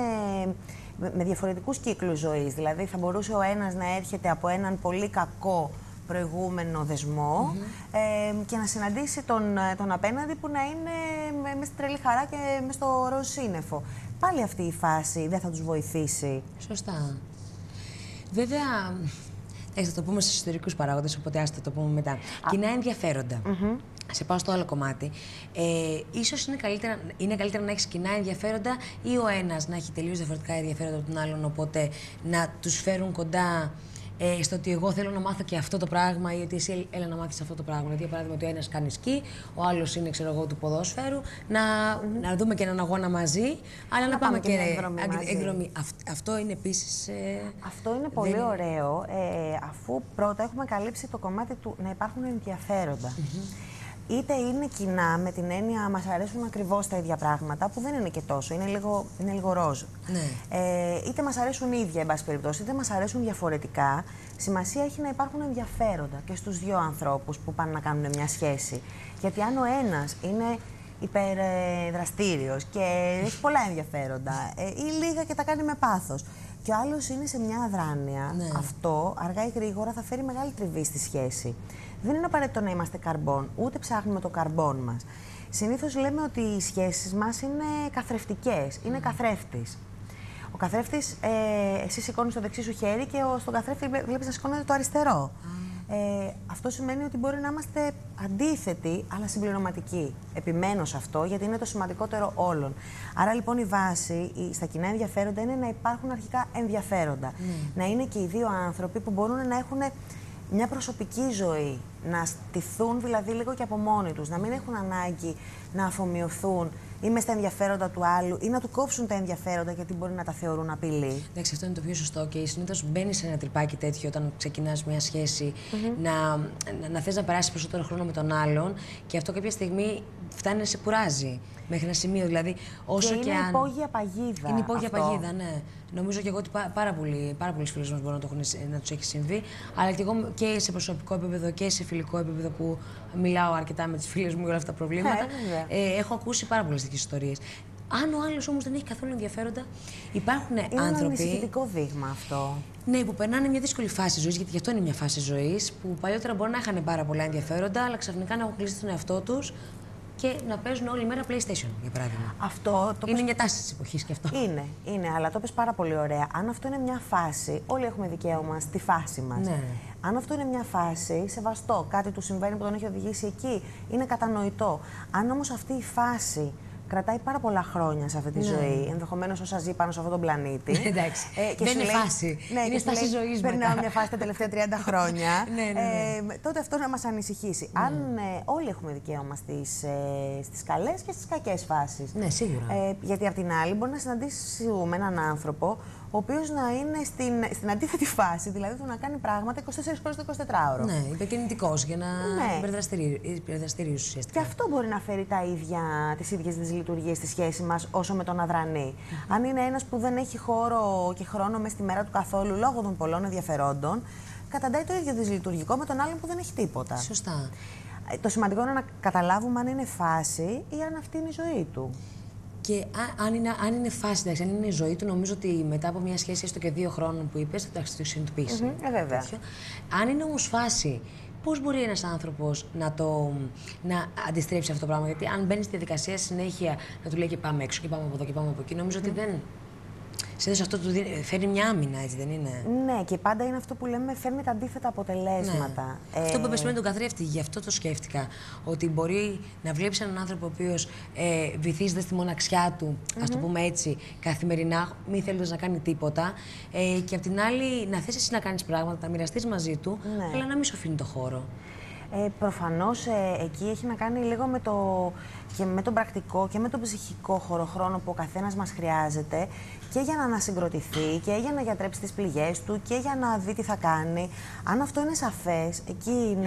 με διαφορετικούς κύκλους ζωής, δηλαδή θα μπορούσε ο ένας να έρχεται από έναν πολύ κακό προηγούμενο δεσμό mm-hmm. ε, και να συναντήσει τον, τον απέναντι που να είναι με στη τρελή χαρά και με στο ροζ σύννεφο. Πάλι αυτή η φάση δεν θα τους βοηθήσει. Σωστά. Βέβαια, θα το πούμε στους ιστορικούς παράγοντες, οπότε ας το πούμε μετά. Α. Κοινά ενδιαφέροντα. Mm-hmm. Σε πάω στο άλλο κομμάτι. Ε, ίσως είναι καλύτερα, είναι καλύτερα να έχεις κοινά ενδιαφέροντα ή ο ένας να έχει τελείως διαφορετικά ενδιαφέροντα από τον άλλον, οπότε να τους φέρουν κοντά ε, στο ότι εγώ θέλω να μάθω και αυτό το πράγμα ή ότι εσύ έλα να μάθεις αυτό το πράγμα. Δηλαδή, για παράδειγμα, ότι ο ένας κάνει σκι, ο άλλος είναι, ξέρω εγώ, του ποδόσφαιρου, να, mm-hmm. να δούμε και έναν αγώνα μαζί, αλλά να, να πάμε, πάμε και εκδρομή. εκδρομή. Αυτό, αυτό είναι επίσης. Ε, αυτό είναι πολύ είναι... ωραίο, ε, αφού πρώτα έχουμε καλύψει το κομμάτι του να υπάρχουν ενδιαφέροντα. Mm-hmm. Είτε είναι κοινά με την έννοια μας αρέσουν ακριβώς τα ίδια πράγματα, που δεν είναι και τόσο, είναι λίγο, είναι λίγο ροζ. Ναι. Ε, είτε μας αρέσουν ίδια, εν πάση περιπτώσει, είτε μας αρέσουν διαφορετικά. Σημασία έχει να υπάρχουν ενδιαφέροντα και στους δύο ανθρώπους που πάνε να κάνουν μια σχέση. Γιατί αν ο ένας είναι υπερδραστήριος και έχει πολλά ενδιαφέροντα ε, ή λίγα και τα κάνει με πάθος, και ο άλλος είναι σε μια αδράνεια, ναι. αυτό αργά ή γρήγορα θα φέρει μεγάλη τριβή στη σχέση. Δεν είναι απαραίτητο να είμαστε καρμπόν, ούτε ψάχνουμε το καρμπόν μας. Συνήθως λέμε ότι οι σχέσεις μας είναι καθρεφτικές, είναι mm. καθρέφτης. Ο καθρέφτης, ε, εσύ σηκώνεις το δεξί σου χέρι και ο, στον καθρέφτη βλέπεις να σηκώνεται το αριστερό. Mm. Ε, αυτό σημαίνει ότι μπορεί να είμαστε αντίθετοι, αλλά συμπληρωματικοί. Επιμένω σε αυτό, γιατί είναι το σημαντικότερο όλων. Άρα λοιπόν η βάση στα κοινά ενδιαφέροντα είναι να υπάρχουν αρχικά ενδιαφέροντα. Mm. Να είναι και οι δύο άνθρωποι που μπορούν να έχουν μια προσωπική ζωή, να στηθούν δηλαδή λίγο και από μόνοι τους, να μην έχουν ανάγκη να αφομοιωθούν ή μες στα ενδιαφέροντα του άλλου ή να του κόψουν τα ενδιαφέροντα γιατί μπορεί να τα θεωρούν απειλή. Εντάξει, αυτό είναι το πιο σωστό και συνήθως μπαίνεις σε ένα τρυπάκι τέτοιο όταν ξεκινάς μια σχέση, mm-hmm. να, να, να θες να περάσεις περισσότερο χρόνο με τον άλλον και αυτό κάποια στιγμή φτάνει να σε κουράζει μέχρι ένα σημείο. Δηλαδή, όσο και, και είναι αν... υπόγεια παγίδα. Είναι υπόγεια αυτό. παγίδα, ναι. Νομίζω και εγώ ότι πάρα πολλοί, πάρα πολλοί φίλους μας μπορούν να, το έχουν, να τους έχει συμβεί, αλλά και εγώ και σε προσωπικό επίπεδο και σε φιλικό επίπεδο που μιλάω αρκετά με τις φίλες μου για όλα αυτά τα προβλήματα. Ε, ε, έχω ακούσει πάρα πολλές τέτοιες ιστορίες. Αν ο άλλος όμως δεν έχει καθόλου ενδιαφέροντα, υπάρχουν είναι άνθρωποι. Είναι ένα ανησυχητικό δείγμα αυτό. Ναι, που περνάνε μια δύσκολη φάση ζωής, γιατί γι' αυτό είναι μια φάση ζωής, που παλιότερα μπορεί να είχαν πάρα πολλά ενδιαφέροντα, αλλά ξαφνικά να έχουν κλείσει τον εαυτό τους και να παίζουν όλη μέρα PlayStation, για παράδειγμα. Αυτό το είναι πες... μια τάση της εποχής και αυτό. Είναι, είναι, αλλά το πες πάρα πολύ ωραία. Αν αυτό είναι μια φάση, όλοι έχουμε δικαίωμα στη φάση μας. Ναι. Αν αυτό είναι μια φάση, σεβαστό, κάτι του συμβαίνει που τον έχει οδηγήσει εκεί, είναι κατανοητό. Αν όμως αυτή η φάση κρατάει πάρα πολλά χρόνια σε αυτή τη ναι. ζωή, ενδεχομένως όσα ζει πάνω σε αυτόν τον πλανήτη. Εντάξει. Ε, και δεν είναι λέει, φάση. Ναι, είναι στάση ζωής μετά. Περνάω μια φάση τα τελευταία τριάντα χρόνια. ναι, ναι, ναι. Ε, τότε αυτό να μας ανησυχήσει. Ναι. Αν ε, όλοι έχουμε δικαίωμα στις, ε, στις καλές και στις κακές φάσεις. Ναι, σίγουρα. Ε, γιατί απ' την άλλη μπορεί να συναντήσουμε έναν άνθρωπο ο οποίος να είναι στην, στην αντίθετη φάση, δηλαδή του να κάνει πράγματα είκοσι τέσσερις ώρες το εικοσιτετράωρο. Ναι, υπερκινητικός για να ναι. υπερδραστηρίους ουσιαστικά. Και αυτό μπορεί να φέρει τα ίδια, τις ίδιες δυσλειτουργίες στη σχέση μας όσο με τον αδρανή. Mm-hmm. Αν είναι ένας που δεν έχει χώρο και χρόνο μες στη μέρα του καθόλου λόγω των πολλών ενδιαφερόντων, καταντάει το ίδιο δυσλειτουργικό με τον άλλον που δεν έχει τίποτα. Σωστά. Το σημαντικό είναι να καταλάβουμε αν είναι φάση ή αν αυτή είναι η ζωή του. Και αν είναι, αν είναι φάση, εντάξει, αν είναι η ζωή του, νομίζω ότι μετά από μια σχέση έστω και δύο χρόνων που είπες, εντάξει, το συνειδητοποιήσει. Mm-hmm, ε, βέβαια. Τέτοιο. Αν είναι όμως φάση, πώς μπορεί ένας άνθρωπος να, το, να αντιστρέψει αυτό το πράγμα? Γιατί αν μπαίνει στη διαδικασία συνέχεια να του λέει και πάμε έξω και πάμε από εδώ και πάμε από εκεί, νομίζω mm-hmm. ότι δεν. Συνήθως αυτό του φέρνει μια άμυνα, έτσι δεν είναι? Ναι, και πάντα είναι αυτό που λέμε, φέρνει τα αντίθετα αποτελέσματα. Ναι. Ε... Αυτό που είπες με τον καθρέφτη, γι' αυτό το σκέφτηκα. Ότι μπορεί να βλέπεις έναν άνθρωπο ο οποίος ε, βυθίζεται στη μοναξιά του, mm-hmm. ας το πούμε έτσι, καθημερινά, μη θέλοντας να κάνει τίποτα. Ε, και απ' την άλλη, να θες εσύ να κάνεις πράγματα, να μοιραστείς μαζί του, ναι. αλλά να μην σου αφήνει το χώρο. Ε, προφανώς ε, εκεί έχει να κάνει λίγο με, το, και με τον πρακτικό και με τον ψυχικό χωροχρόνο που ο καθένας μας χρειάζεται και για να ανασυγκροτηθεί και για να γιατρέψει τις πληγές του και για να δει τι θα κάνει. Αν αυτό είναι σαφές, εκεί είναι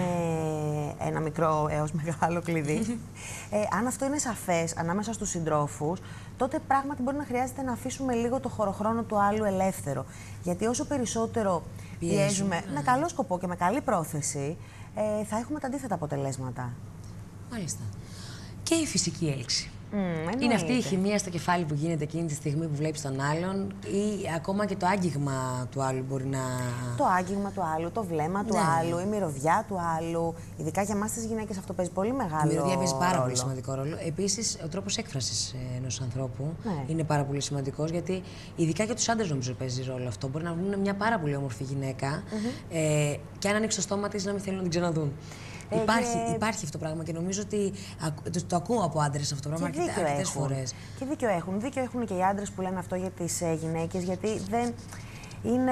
ένα μικρό έως μεγάλο κλειδί. ε, αν αυτό είναι σαφές ανάμεσα στους συντρόφους, τότε πράγματι μπορεί να χρειάζεται να αφήσουμε λίγο το χωροχρόνο του άλλου ελεύθερο. Γιατί όσο περισσότερο πιέζουμε, πιέζουμε με καλό σκοπό και με καλή πρόθεση, ε, θα έχουμε τα αντίθετα αποτελέσματα. Μάλιστα. Και η φυσική έλξη. Mm, είναι αυτή η χημεία στο κεφάλι που γίνεται εκείνη τη στιγμή που βλέπεις τον άλλον, ή ακόμα και το άγγιγμα του άλλου μπορεί να. Το άγγιγμα του άλλου, το βλέμμα του ναι. άλλου, η μυρωδιά του άλλου. Ειδικά για εμάς τις γυναίκες αυτό παίζει πολύ μεγάλο ρόλο. Η μυρωδιά παίζει πάρα ρόλο. πολύ σημαντικό ρόλο. Επίσης, ο τρόπος έκφρασης ενός ανθρώπου ναι. είναι πάρα πολύ σημαντικός, γιατί ειδικά για τους άντρες νομίζω παίζει ρόλο αυτό. Μπορεί να βρουν μια πάρα πολύ όμορφη γυναίκα mm-hmm. ε, και αν ανοίξει το στόμα της να μην θέλουν να την ξαναδούν. Ε, υπάρχει, και... υπάρχει αυτό το πράγμα και νομίζω ότι το, το ακούω από άντρες αυτό το πράγμα αρκετές φορές. Και δίκιο έχουν. Δίκιο έχουν και οι άντρες που λένε αυτό για τις ε, γυναίκες, γιατί δεν είναι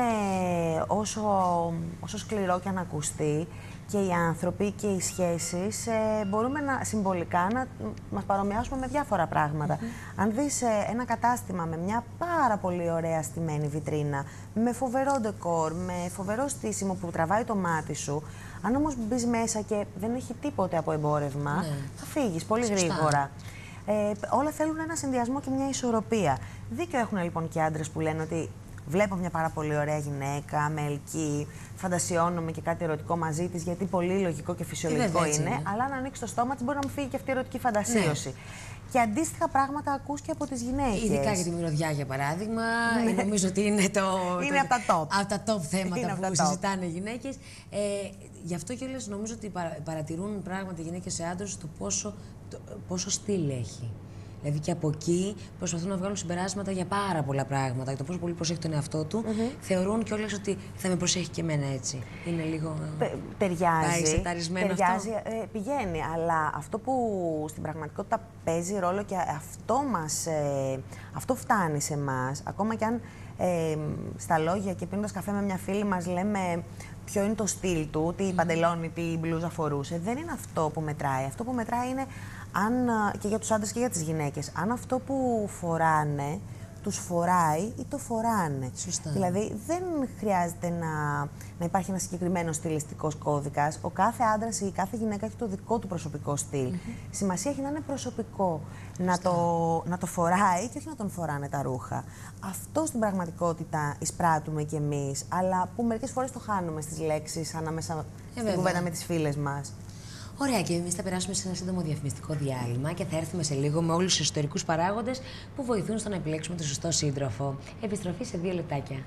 όσο, όσο σκληρό και αν ακουστεί και οι άνθρωποι και οι σχέσεις ε, μπορούμε να, συμβολικά να μας παρομοιάσουμε με διάφορα πράγματα. Mm-hmm. Αν δεις ε, ένα κατάστημα με μια πάρα πολύ ωραία στημένη βιτρίνα, με φοβερό ντεκόρ, με φοβερό στήσιμο που τραβάει το μάτι σου, αν όμως μπεις μέσα και δεν έχει τίποτε από εμπόρευμα, ναι. θα φύγεις πολύ Σωστά. γρήγορα. Ε, όλα θέλουν ένα συνδυασμό και μια ισορροπία. Δίκιο έχουν λοιπόν και άντρες που λένε ότι βλέπω μια πάρα πολύ ωραία γυναίκα, με ελκύει, φαντασιώνομαι και κάτι ερωτικό μαζί της, γιατί πολύ λογικό και φυσιολογικό είναι, είναι, αλλά αν ανοίξει το στόμα της μπορεί να μου φύγει και αυτή η ερωτική φαντασίωση. Ναι. Και αντίστοιχα πράγματα ακούς και από τις γυναίκες. Ειδικά για τη μυρωδιά, για παράδειγμα. Ναι. Νομίζω ότι είναι το. Είναι από τα top. Από τα top θέματα που συζητάνε οι γυναίκες. Ε, γι' αυτό κιόλας νομίζω ότι παρατηρούν πράγματι οι γυναίκες σε άντρες το πόσο, το, πόσο στυλ έχει. Δηλαδή και από εκεί προσπαθούν να βγάλουν συμπεράσματα για πάρα πολλά πράγματα. Για το πόσο πολύ προσέχει τον εαυτό του. Mm-hmm. Θεωρούν κιόλας ότι θα με προσέχει και εμένα έτσι. Είναι λίγο. Τε, ταιριάζει. Ταιριάζει, αυτό. Ε, πηγαίνει. Αλλά αυτό που στην πραγματικότητα παίζει ρόλο και αυτό, μας, ε, αυτό φτάνει σε εμάς. Ακόμα κι αν ε, στα λόγια και πίνοντας καφέ με μια φίλη μας λέμε ποιο είναι το στυλ του, τι παντελόνι, τι μπλούζα φορούσε. Δεν είναι αυτό που μετράει. Αυτό που μετράει είναι αν, και για τους άντρες και για τις γυναίκες, αν αυτό που φοράνε τους φοράει ή το φοράνε. Σωστά. Δηλαδή δεν χρειάζεται να, να υπάρχει ένα συγκεκριμένο στιλιστικός κώδικας. Ο κάθε άντρας ή η κάθε γυναίκα έχει το δικό του προσωπικό στυλ. Mm-hmm. Σημασία έχει να είναι προσωπικό. Να το, να το φοράει και όχι να τον φοράνε τα ρούχα. Αυτό στην πραγματικότητα εισπράττουμε κι εμείς, αλλά που μερικές φορές το χάνουμε στις λέξεις ανάμεσα ε, στην κουβέντα με τις φίλες μας. Ωραία, και εμείς θα περάσουμε σε ένα σύντομο διαφημιστικό διάλειμμα και θα έρθουμε σε λίγο με όλους τους εσωτερικούς παράγοντες που βοηθούν στο να επιλέξουμε τον σωστό σύντροφο. Επιστροφή σε δύο λεπτάκια.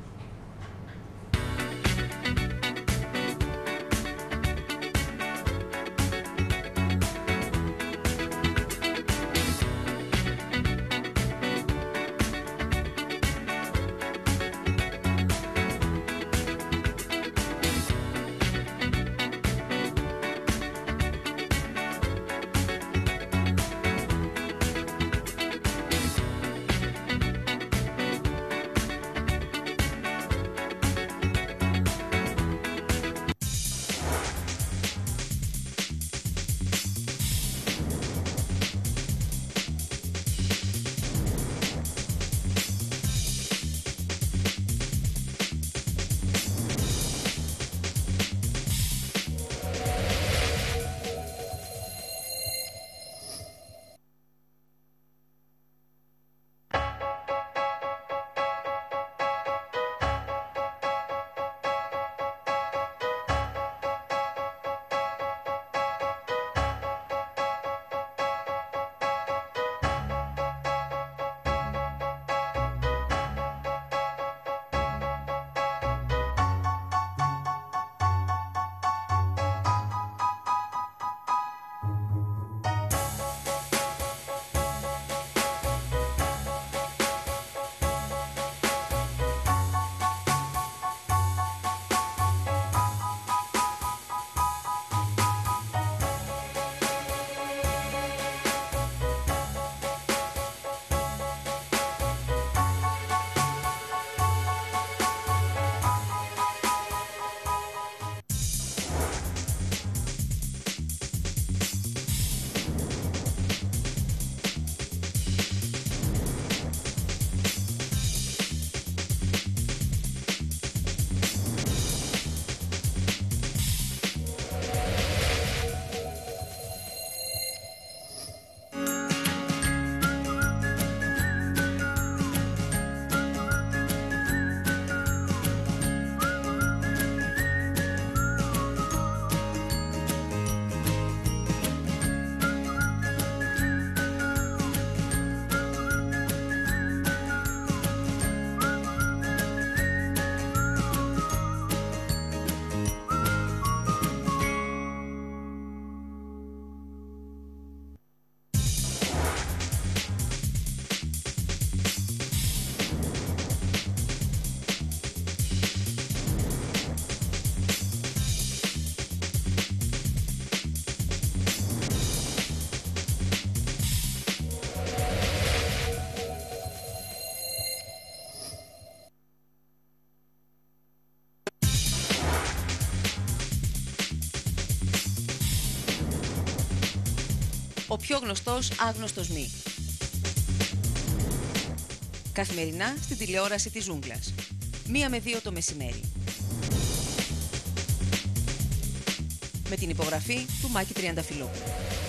ο πιο γνωστός άγνωστος μη. Καθημερινά στην τηλεόραση της Ζούγκλας. Μία με δύο το μεσημέρι. Με την υπογραφή του Μάκη Τριανταφυλόπουλου.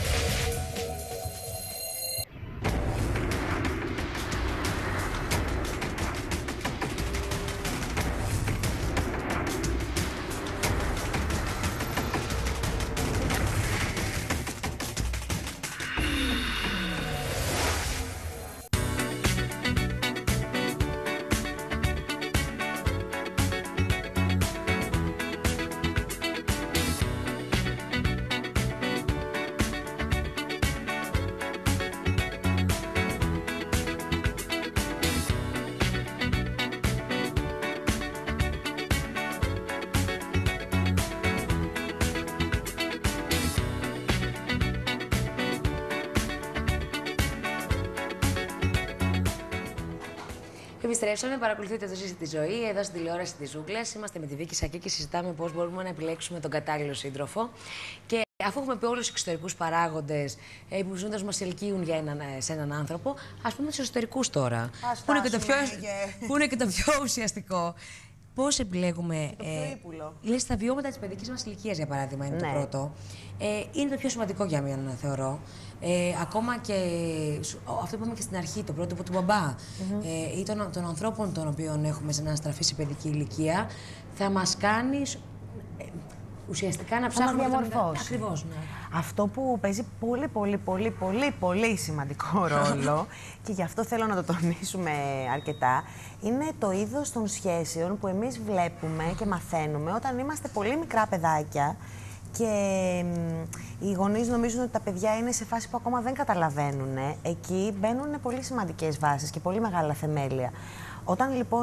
Επιστρέψαμε, παρακολουθείτε το Ζήση τη Ζωή εδώ στην τηλεόραση τη Ζούγκλα. Είμαστε με τη Βίκη Σακή και συζητάμε πώς μπορούμε να επιλέξουμε τον κατάλληλο σύντροφο. Και αφού έχουμε πει όλους τους εξωτερικούς παράγοντες ε, που ζώντας μας ελκύουν για έναν, σε έναν άνθρωπο, ας πούμε τους εσωτερικούς τώρα. Που είναι, και το πιο, και... που είναι και το πιο ουσιαστικό. Πώς επιλέγουμε. Το πιο ύπουλο. Ε, λες, τα βιώματα της παιδικής μας ηλικίας, για παράδειγμα, είναι ναι. το πρώτο. Ε, είναι το πιο σημαντικό για μένα, θεωρώ. Ε, ακόμα και αυτό που είπαμε και στην αρχή, το πρότυπο του μπαμπά mm-hmm. ε, ή των, των ανθρώπων των οποίων έχουμε σε να στραφεί σε παιδική ηλικία, θα μας κάνει ε, ουσιαστικά να ψάχνουμε να διαμορφώσει. Ακριβώς, ναι. Αυτό που παίζει πολύ, πολύ, πολύ, πολύ, πολύ σημαντικό ρόλο και γι' αυτό θέλω να το τονίσουμε αρκετά, είναι το είδος των σχέσεων που εμείς βλέπουμε και μαθαίνουμε όταν είμαστε πολύ μικρά παιδάκια. Και οι γονείς νομίζουν ότι τα παιδιά είναι σε φάση που ακόμα δεν καταλαβαίνουν. Εκεί μπαίνουν πολύ σημαντικές βάσεις και πολύ μεγάλα θεμέλια. Όταν λοιπόν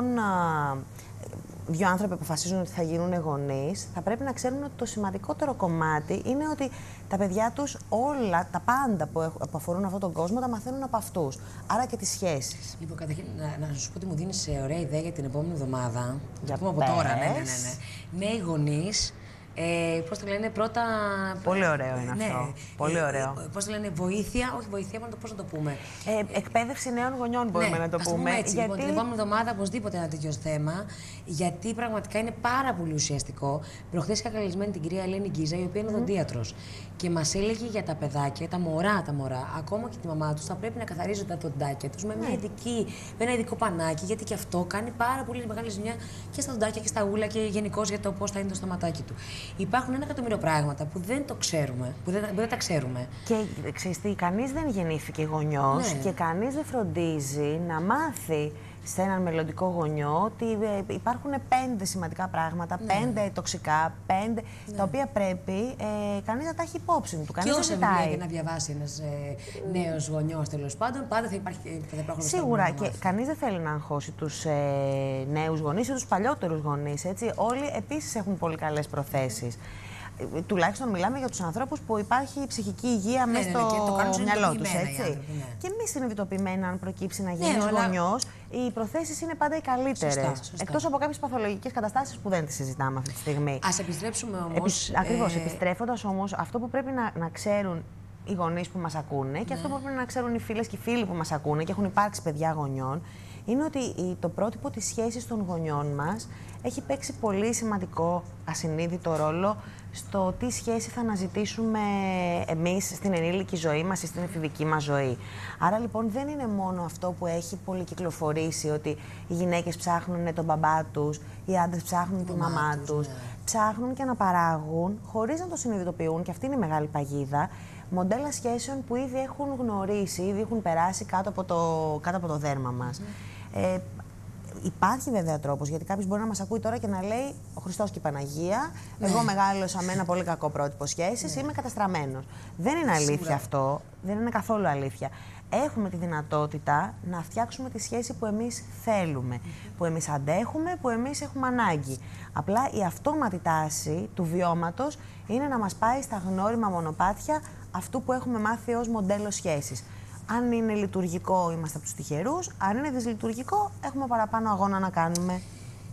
δύο άνθρωποι αποφασίζουν ότι θα γίνουν γονείς, θα πρέπει να ξέρουν ότι το σημαντικότερο κομμάτι είναι ότι τα παιδιά τους όλα, τα πάντα που αφορούν αυτόν τον κόσμο, τα μαθαίνουν από αυτούς. Άρα και τις σχέσεις. Λοιπόν, καταρχήν να, να σου πω ότι μου δίνεις ωραία ιδέα για την επόμενη εβδομάδα. Για πούμε από τώρα, ναι, ναι, ναι, ναι. Νέοι γονείς. Ε, πώς το λένε, πρώτα. Πολύ ωραίο είναι ναι. αυτό. Πολύ ωραίο. Ε, πώς το λένε, βοήθεια, όχι βοήθεια, πώς να το πούμε. Ε, εκπαίδευση νέων γονιών μπορούμε ναι, να το ας πούμε. πούμε έτσι, γιατί... λοιπόν, την επόμενη εβδομάδα οπωσδήποτε ένα τέτοιο θέμα, γιατί πραγματικά είναι πάρα πολύ ουσιαστικό. Προχθές είχα καλεσμένη την κυρία Ελένη Γκίζα, η οποία είναι mm. οδοντίατρος. Και μας έλεγε για τα παιδάκια, τα μωρά, τα μωρά, ακόμα και τη μαμά τους, θα πρέπει να καθαρίζουν τα δοντάκια τους με, μια ειδική, με ένα ειδικό πανάκι, γιατί και αυτό κάνει πάρα πολύ μεγάλη ζημιά και στα δοντάκια και στα ούλα και γενικώς για το πώς θα είναι το στοματάκι του. Υπάρχουν ένα εκατομμύριο πράγματα που δεν το ξέρουμε, που δεν, που δεν τα ξέρουμε. Και ξέρεις τι, κανείς δεν γεννήθηκε γονιός ναι. και κανείς δεν φροντίζει να μάθει σε έναν μελλοντικό γονιό ότι υπάρχουν πέντε σημαντικά πράγματα, ναι. πέντε τοξικά, πέντε ναι. τα οποία πρέπει ε, κανείς να τα έχει υπόψη του. Κανείς και όσα βιβλία και να διαβάσει ένας ε, νέος γονιός, τέλος πάντων, πάντα θα υπάρχει. Θα υπάρχουν σίγουρα και κανείς δεν θέλει να αγχώσει τους ε, νέους γονείς ή τους παλιότερους γονείς. Έτσι. Όλοι επίσης έχουν πολύ καλές προθέσεις. Τουλάχιστον μιλάμε για τους ανθρώπους που υπάρχει ψυχική υγεία ναι, μέσα ναι, στο ναι, μυαλό τους, έτσι. Άνθρωποι, ναι. Και εμείς συνειδητοποιημένοι, αν προκύψει να γίνεις ναι, γονιός, αλλά... οι προθέσεις είναι πάντα οι καλύτερες. Σωστά, σωστά. Εκτός από κάποιες παθολογικές καταστάσεις που δεν τις συζητάμε αυτή τη στιγμή. Ας επιστρέψουμε όμως... Επι... Ακριβώς, ε... επιστρέφοντας όμως, αυτό που πρέπει να, να ξέρουν οι γονείς που μας ακούνε και ναι. αυτό που πρέπει να ξέρουν οι φίλες και οι φίλοι που μας ακούνε και έχουν υπάρξει παιδιά γονιών, είναι ότι το πρότυπο της σχέσης των γονιών μας έχει παίξει πολύ σημαντικό ασυνείδητο ρόλο στο τι σχέση θα αναζητήσουμε εμείς στην ενήλικη ζωή μας ή στην εφηβική μας ζωή. Άρα λοιπόν δεν είναι μόνο αυτό που έχει πολυκυκλοφορήσει, ότι οι γυναίκες ψάχνουν τον μπαμπά τους, οι άντρες ψάχνουν τη μαμά τους, ναι. ψάχνουν και να παράγουν, χωρίς να το συνειδητοποιούν, και αυτή είναι η μεγάλη παγίδα, μοντέλα σχέσεων που ήδη έχουν γνωρίσει, ήδη έχουν περάσει κάτω από το, κάτω από το δέρμα μας. Mm. Ε, Υπάρχει βέβαια τρόπος, γιατί κάποιος μπορεί να μας ακούει τώρα και να λέει ο Χριστός και η Παναγία, ναι. εγώ μεγάλωσα με ένα πολύ κακό πρότυπο σχέσης, ναι. είμαι καταστραμμένος. Δεν είναι αλήθεια Σίγουρα. αυτό, δεν είναι καθόλου αλήθεια. Έχουμε τη δυνατότητα να φτιάξουμε τη σχέση που εμείς θέλουμε, mm-hmm. που εμείς αντέχουμε, που εμείς έχουμε ανάγκη. Απλά η αυτόματη τάση του βιώματος είναι να μας πάει στα γνώριμα μονοπάτια αυτού που έχουμε μάθει ως μοντέλο σχέσης. Αν είναι λειτουργικό, είμαστε από τους τυχερούς. Αν είναι δυσλειτουργικό, έχουμε παραπάνω αγώνα να κάνουμε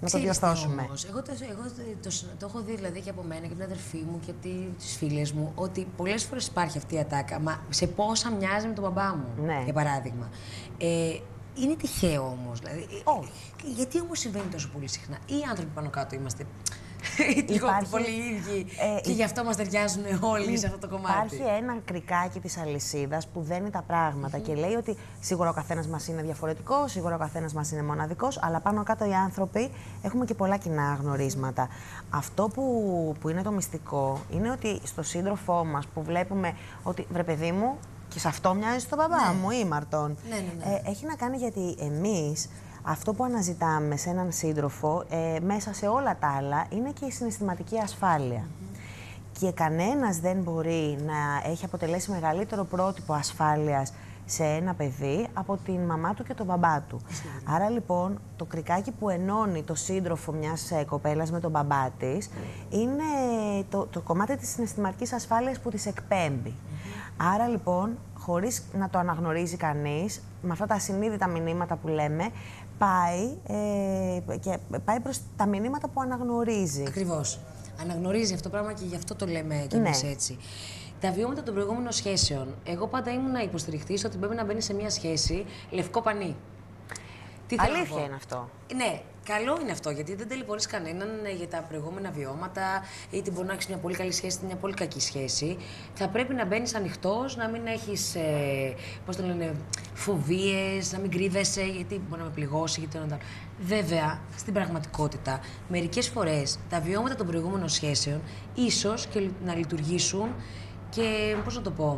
να το διορθώσουμε. Όμως, εγώ το, εγώ το, το, το έχω δει δηλαδή και από μένα και από την αδερφή μου και από τις φίλες μου ότι πολλές φορές υπάρχει αυτή η ατάκα. Μα σε πόσα μοιάζει με τον μπαμπά μου, ναι. για παράδειγμα. Ε, είναι τυχαίο όμως. Δηλαδή, όχι. Γιατί όμως συμβαίνει τόσο πολύ συχνά? Οι άνθρωποι πάνω κάτω είμαστε λίγο πολύ ίδιοι ε, και γι' αυτό μας ταιριάζουν όλοι σε αυτό το κομμάτι. Υπάρχει ένα κρικάκι της αλυσίδας που δένει τα πράγματα mm-hmm. και λέει ότι σίγουρα ο καθένας μας είναι διαφορετικός, σίγουρα ο καθένας μας είναι μοναδικός, αλλά πάνω κάτω οι άνθρωποι έχουμε και πολλά κοινά γνωρίσματα. Αυτό που, που είναι το μυστικό είναι ότι στο σύντροφό μας που βλέπουμε ότι βρε παιδί μου και σε αυτό μοιάζει στον μπαμπά ναι. μου ή Μαρτών. Ναι, ναι, ναι. Ε, έχει να κάνει γιατί εμείς αυτό που αναζητάμε σε έναν σύντροφο, ε, μέσα σε όλα τα άλλα, είναι και η συναισθηματική ασφάλεια. Mm-hmm. Και κανένας δεν μπορεί να έχει αποτελέσει μεγαλύτερο πρότυπο ασφάλειας σε ένα παιδί από την μαμά του και τον μπαμπά του. Mm-hmm. Άρα λοιπόν, το κρικάκι που ενώνει το σύντροφο μιας ε, κοπέλας με τον μπαμπά της, mm-hmm. είναι το, το κομμάτι της συναισθηματικής ασφάλειας που της εκπέμπει. Mm-hmm. Άρα λοιπόν, χωρίς να το αναγνωρίζει κανείς, με αυτά τα ασυνείδητα μηνύματα που λέμε, πάει, ε, και πάει προς τα μηνύματα που αναγνωρίζει. Ακριβώς. Αναγνωρίζει αυτό το πράγμα και γι' αυτό το λέμε κι εμείς ναι. έτσι. Τα βιώματα των προηγούμενων σχέσεων. Εγώ πάντα ήμουν υποστηριχτής ότι πρέπει να μπαίνει σε μια σχέση λευκό πανί. Τι αλήθεια είναι αυτό. Ναι, καλό είναι αυτό, γιατί δεν τελειπωρείς κανέναν για τα προηγούμενα βιώματα, είτε μπορεί να έχεις μια πολύ καλή σχέση είτε μια πολύ κακή σχέση. Θα πρέπει να μπαίνεις ανοιχτός, να μην έχεις, ε, πώς το λένε, φοβίες, να μην κρύβεσαι, γιατί μπορεί να με πληγώσει, γιατί να τα... Βέβαια, στην πραγματικότητα, μερικές φορές τα βιώματα των προηγούμενων σχέσεων ίσως και να λειτουργήσουν και, πώς να το πω,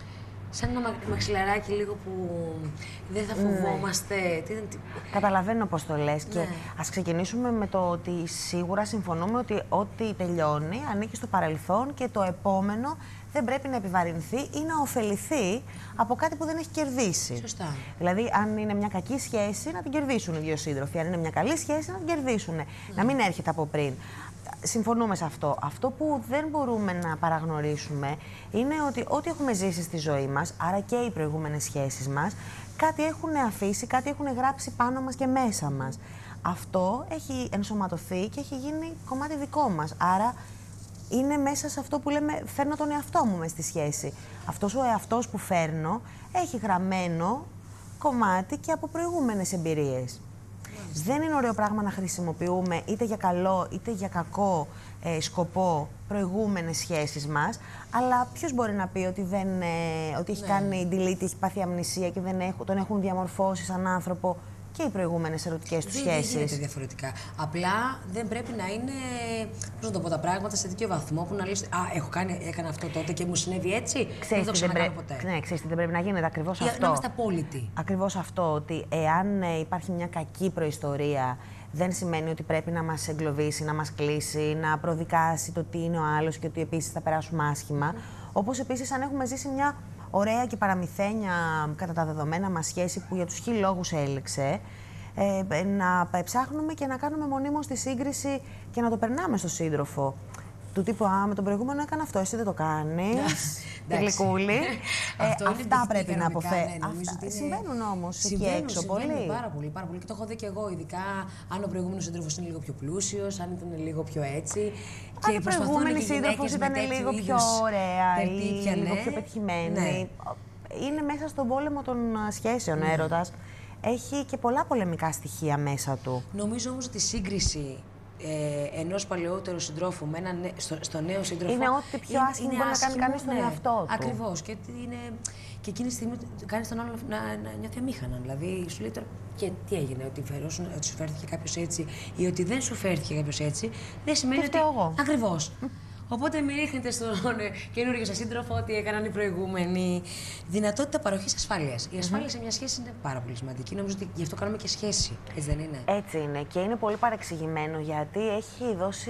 σαν ένα μαξιλαράκι λίγο που δεν θα φοβόμαστε. Ναι. Τι, τι... Καταλαβαίνω πώς το λες. Ναι. Και ας ξεκινήσουμε με το ότι σίγουρα συμφωνούμε ότι ό,τι τελειώνει ανήκει στο παρελθόν και το επόμενο δεν πρέπει να επιβαρυνθεί ή να ωφεληθεί από κάτι που δεν έχει κερδίσει. Σωστά. Δηλαδή, αν είναι μια κακή σχέση, να την κερδίσουν οι δύο σύντροφοι. Αν είναι μια καλή σχέση, να την κερδίσουν. Mm. Να μην έρχεται από πριν. Συμφωνούμε σε αυτό. Αυτό που δεν μπορούμε να παραγνωρίσουμε είναι ότι ό,τι έχουμε ζήσει στη ζωή μας, άρα και οι προηγούμενες σχέσεις μας, κάτι έχουν αφήσει, κάτι έχουν γράψει πάνω μας και μέσα μας. Αυτό έχει ενσωματωθεί και έχει γίνει κομμάτι δικό μας. Άρα είναι μέσα σε αυτό που λέμε φέρνω τον εαυτό μου μες στη σχέση. Αυτός ο εαυτός που φέρνω έχει γραμμένο κομμάτι και από προηγούμενες εμπειρίες. Δεν είναι ωραίο πράγμα να χρησιμοποιούμε είτε για καλό είτε για κακό ε, σκοπό προηγούμενες σχέσεις μας, αλλά ποιος μπορεί να πει ότι, δεν, ε, ότι έχει ναι. κάνει delete, έχει πάθει αμνησία και δεν έχουν, τον έχουν διαμορφώσει σαν άνθρωπο και οι προηγούμενες ερωτικές του σχέσεις. Δεν γίνεται διαφορετικά. Απλά δεν πρέπει να είναι, πώς να το πω, τα πράγματα σε τέτοιο βαθμό που να λες «Α, έχω κάνει, έκανα αυτό τότε και μου συνέβη έτσι, ξέρεις δεν το ξανακάνω πρέ... ποτέ». Ναι, ξέρεις τι δεν πρέπει να γίνεται, ακριβώς Για, αυτό. Να είμαστε απόλυτοι. Ακριβώς αυτό, ότι εάν ε, υπάρχει μια κακή προϊστορία, δεν σημαίνει ότι πρέπει να μας εγκλωβίσει, να μας κλείσει, να προδικάσει το τι είναι ο άλλος και ότι επίσης θα περάσουμε άσχημα. Mm. Όπως επίσης αν έχουμε ζήσει μια ωραία και παραμυθένια κατά τα δεδομένα μας σχέση που για τους χίλιους λόγους έληξε, ε, να ψάχνουμε και να κάνουμε μονίμως τη σύγκριση και να το περνάμε στο σύντροφο. Του τύπου, α, με τον προηγούμενο έκανα αυτό, εσύ δεν το κάνεις. Τη γλυκούλη. ε, αυτά πρέπει να αποφεύγουμε. Ναι, είναι... Συμβαίνουν όμως συμβαίνουν, εκεί έξω συμβαίνουν πολύ. Πάρα πολύ, πάρα πολύ. Και το έχω δει και εγώ, ειδικά αν ο προηγούμενος σύντροφος είναι λίγο πιο πλούσιος, αν ήταν λίγο πιο έτσι. Αν η προηγούμενη σύντροφος ήταν λίγο πιο ωραία ή περτύπια, λίγο ναι. πιο πετυχημένη. Ναι. Είναι μέσα στον πόλεμο των σχέσεων, ναι. έρωτας. Έχει και πολλά πολεμικά στοιχεία μέσα του. Νομίζω όμως ότι η σύγκριση ε, ενός παλαιότερου συντρόφου με έναν, στο, στο νέο σύντροφο. Είναι ό,τι πιο άσχημο μπορεί να κάνει κανείς στον ναι, εαυτό του. Ακριβώς. Και, είναι, και εκείνη τη στιγμή κάνει τον άλλο να, να νιώθει αμήχανα. Δηλαδή σου λέει τώρα και τι έγινε, ότι, φερώσουν, ότι σου φέρθηκε κάποιος έτσι ή ότι δεν σου φέρθηκε κάποιος έτσι, δεν σημαίνει και ότι. Εγώ. Ακριβώς. Οπότε μην ρίχνετε στον καινούργιο σας σύντροφο ότι έκαναν οι προηγούμενοι. Δυνατότητα παροχής ασφάλειας. Η ασφάλεια mm-hmm. σε μια σχέση είναι πάρα πολύ σημαντική. Νομίζω ότι γι' αυτό κάνουμε και σχέση. Έτσι δεν είναι? Έτσι είναι. Και είναι πολύ παρεξηγημένο γιατί έχει δώσει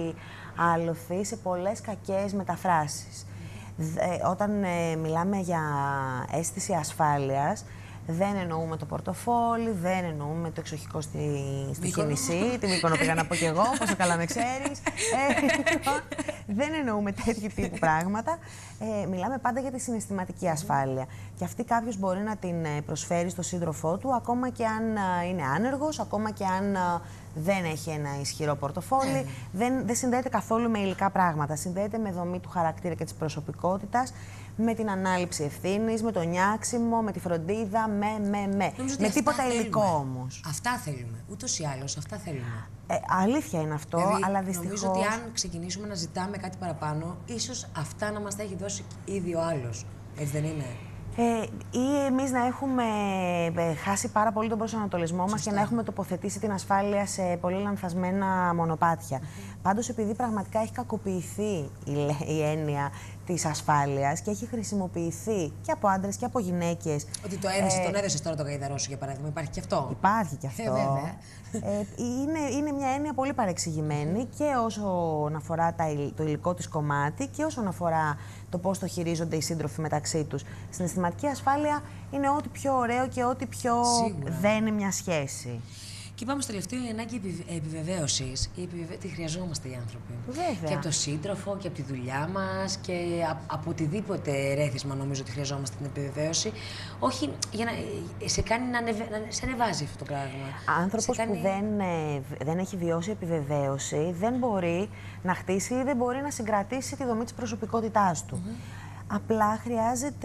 άλοθη σε πολλές κακές μεταφράσεις. Ε, όταν ε, μιλάμε για αίσθηση ασφάλειας, δεν εννοούμε το πορτοφόλι, δεν εννοούμε το εξοχικό στη, στη Χινησή, τη Μύκονο πήγα να πω κι εγώ, πόσο καλά με ξέρεις. Ε, Δεν εννοούμε τέτοιου τύπου πράγματα. Ε, μιλάμε πάντα για τη συναισθηματική ασφάλεια. Και αυτή κάποιος μπορεί να την προσφέρει στο σύντροφό του, ακόμα και αν είναι άνεργος, ακόμα και αν δεν έχει ένα ισχυρό πορτοφόλι. Δεν, δεν συνδέεται καθόλου με υλικά πράγματα. Συνδέεται με δομή του χαρακτήρα και της προσωπικότητας, με την ανάληψη ευθύνης, με το νιάξιμο, με τη φροντίδα, με, με, με. Νομίζω Με ότι τίποτα αυτά υλικό θέλουμε. όμως. Αυτά θέλουμε. Ούτως ή άλλως, αυτά θέλουμε. Ε, αλήθεια είναι αυτό, Δηλαδή, αλλά δυστυχώς... νομίζω ότι αν ξεκινήσουμε να ζητάμε κάτι παραπάνω, ίσως αυτά να μας τα έχει δώσει ήδη ο άλλος. Έτσι δεν είναι? Ε, ή εμείς να έχουμε ε, χάσει πάρα πολύ τον προσανατολισμό μας και να έχουμε τοποθετήσει την ασφάλεια σε πολύ λανθασμένα μονοπάτια. Mm-hmm. Πάντως, επειδή πραγματικά έχει κακοποιηθεί η, η έννοια της ασφάλειας και έχει χρησιμοποιηθεί και από άντρες και από γυναίκες. Ότι το έδεσαι, ε, τον έδεσες τώρα το γαϊδαρό σου, για παράδειγμα. Υπάρχει και αυτό. Υπάρχει και αυτό. Ε, βέβαια. Ε, είναι, είναι μια έννοια πολύ παρεξηγημένη και όσον αφορά τα, το υλικό της κομμάτι και όσον αφορά το πώς το χειρίζονται οι σύντροφοι μεταξύ τους. Συναισθηματική ασφάλεια είναι ό,τι πιο ωραίο και ό,τι πιο Σίγουρα. δένει μια σχέση. Και πάμε στο τελευταίο, η ανάγκη επιβεβαίωσης. Η επιβεβαι... Τη χρειαζόμαστε οι άνθρωποι. Βέβαια. Και από τον σύντροφο και από τη δουλειά μας και από οτιδήποτε ρέθισμα νομίζω ότι χρειαζόμαστε την επιβεβαίωση. Όχι για να σε κάνει να, ανεβε... να σε ανεβάζει αυτό το πράγμα. Άνθρωπος κάνει... που δεν, δεν έχει βιώσει επιβεβαίωση δεν μπορεί να χτίσει ή δεν μπορεί να συγκρατήσει τη δομή της προσωπικότητάς του. Mm-hmm. Απλά χρειάζεται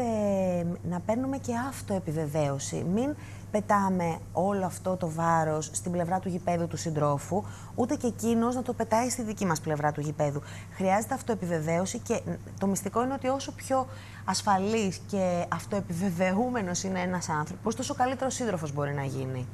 να παίρνουμε και αυτοεπιβεβαίωση. Μην πετάμε όλο αυτό το βάρος στην πλευρά του γηπέδου του συντρόφου, ούτε και εκείνος να το πετάει στη δική μας πλευρά του γηπέδου. Χρειάζεται αυτοεπιβεβαίωση και το μυστικό είναι ότι όσο πιο ασφαλής και αυτοεπιβεβαιούμενος είναι ένας άνθρωπος, τόσο καλύτερος σύντροφος μπορεί να γίνει.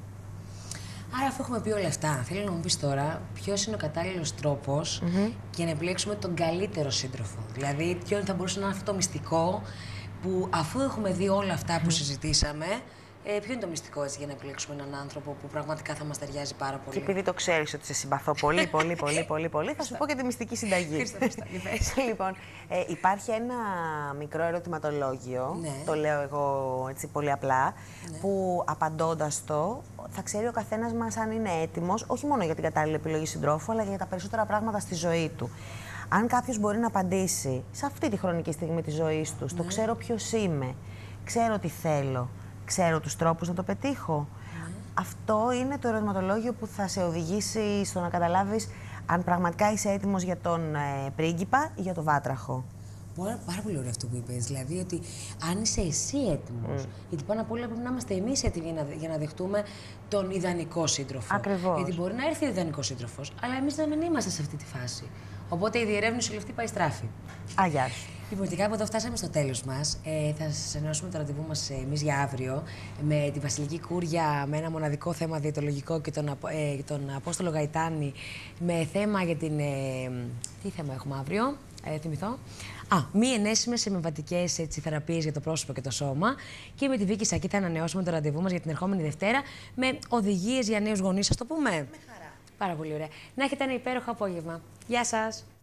Άρα, αφού έχουμε πει όλα αυτά, θέλω να μου πεις τώρα ποιος είναι ο κατάλληλος τρόπος mm-hmm. για να επιλέξουμε τον καλύτερο σύντροφο. Δηλαδή, ποιο θα μπορούσε να είναι αυτό το μυστικό που, αφού έχουμε δει όλα αυτά που mm-hmm. συζητήσαμε, ε, ποιο είναι το μυστικό έτσι για να επιλέξουμε έναν άνθρωπο που πραγματικά θα μας ταιριάζει πάρα πολύ. Και επειδή το ξέρεις ότι σε συμπαθώ πολύ, πολύ, πολύ, πολύ, πολύ, θα σου πω και τη μυστική συνταγή. Λοιπόν, ε, υπάρχει ένα μικρό ερωτηματολόγιο, ναι. το λέω εγώ έτσι πολύ απλά, ναι. που απαντώντας το, θα ξέρει ο καθένας μας αν είναι έτοιμος, όχι μόνο για την κατάλληλη επιλογή συντρόφου, αλλά και για τα περισσότερα πράγματα στη ζωή του. Αν κάποιος μπορεί να απαντήσει σε αυτή τη χρονική στιγμή της ζωής του, στο ναι. ξέρω ποιος είμαι, ξέρω τι θέλω, ξέρω τους τρόπους να το πετύχω. Mm. Αυτό είναι το ερωτηματολόγιο που θα σε οδηγήσει στο να καταλάβεις αν πραγματικά είσαι έτοιμος για τον ε, πρίγκιπα ή για τον βάτραχο. Πάρα, πάρα πολύ ωραίο αυτό που είπες. Δηλαδή ότι αν είσαι εσύ έτοιμος, mm. γιατί πάνω απ' όλα πρέπει να είμαστε εμείς έτοιμοι για να, για να δεχτούμε τον ιδανικό σύντροφο. Ακριβώς. Γιατί μπορεί να έρθει ο ιδανικός σύντροφος, αλλά εμείς να μην είμαστε σε αυτή τη φάση. Οπότε η διερεύνηση όλη αυτή πάει στράφη. Α, γεια σου. Λοιπόν, και κάπου εδώ φτάσαμε στο τέλος μας. Ε, θα σας ενώσουμε το ραντεβού μας εμείς για αύριο με τη Βασιλική Κούρια, με ένα μοναδικό θέμα διαιτολογικό και τον, ε, τον Απόστολο Γαϊτάνη με θέμα για την... Ε, τι θέμα έχουμε αύριο, ε, θυμηθώ. Α, μη ενέσιμες εμβατικές θεραπείες για το πρόσωπο και το σώμα. Και με τη Βίκη Σακή θα ανανεώσουμε το ραντεβού μας για την ερχόμενη Δευτέρα με οδηγίες για νέους γονείς, ας το πούμε. Με χαρά. Πάρα πολύ ωραία. Να έχετε ένα υπέροχο απόγευμα. Γεια σας.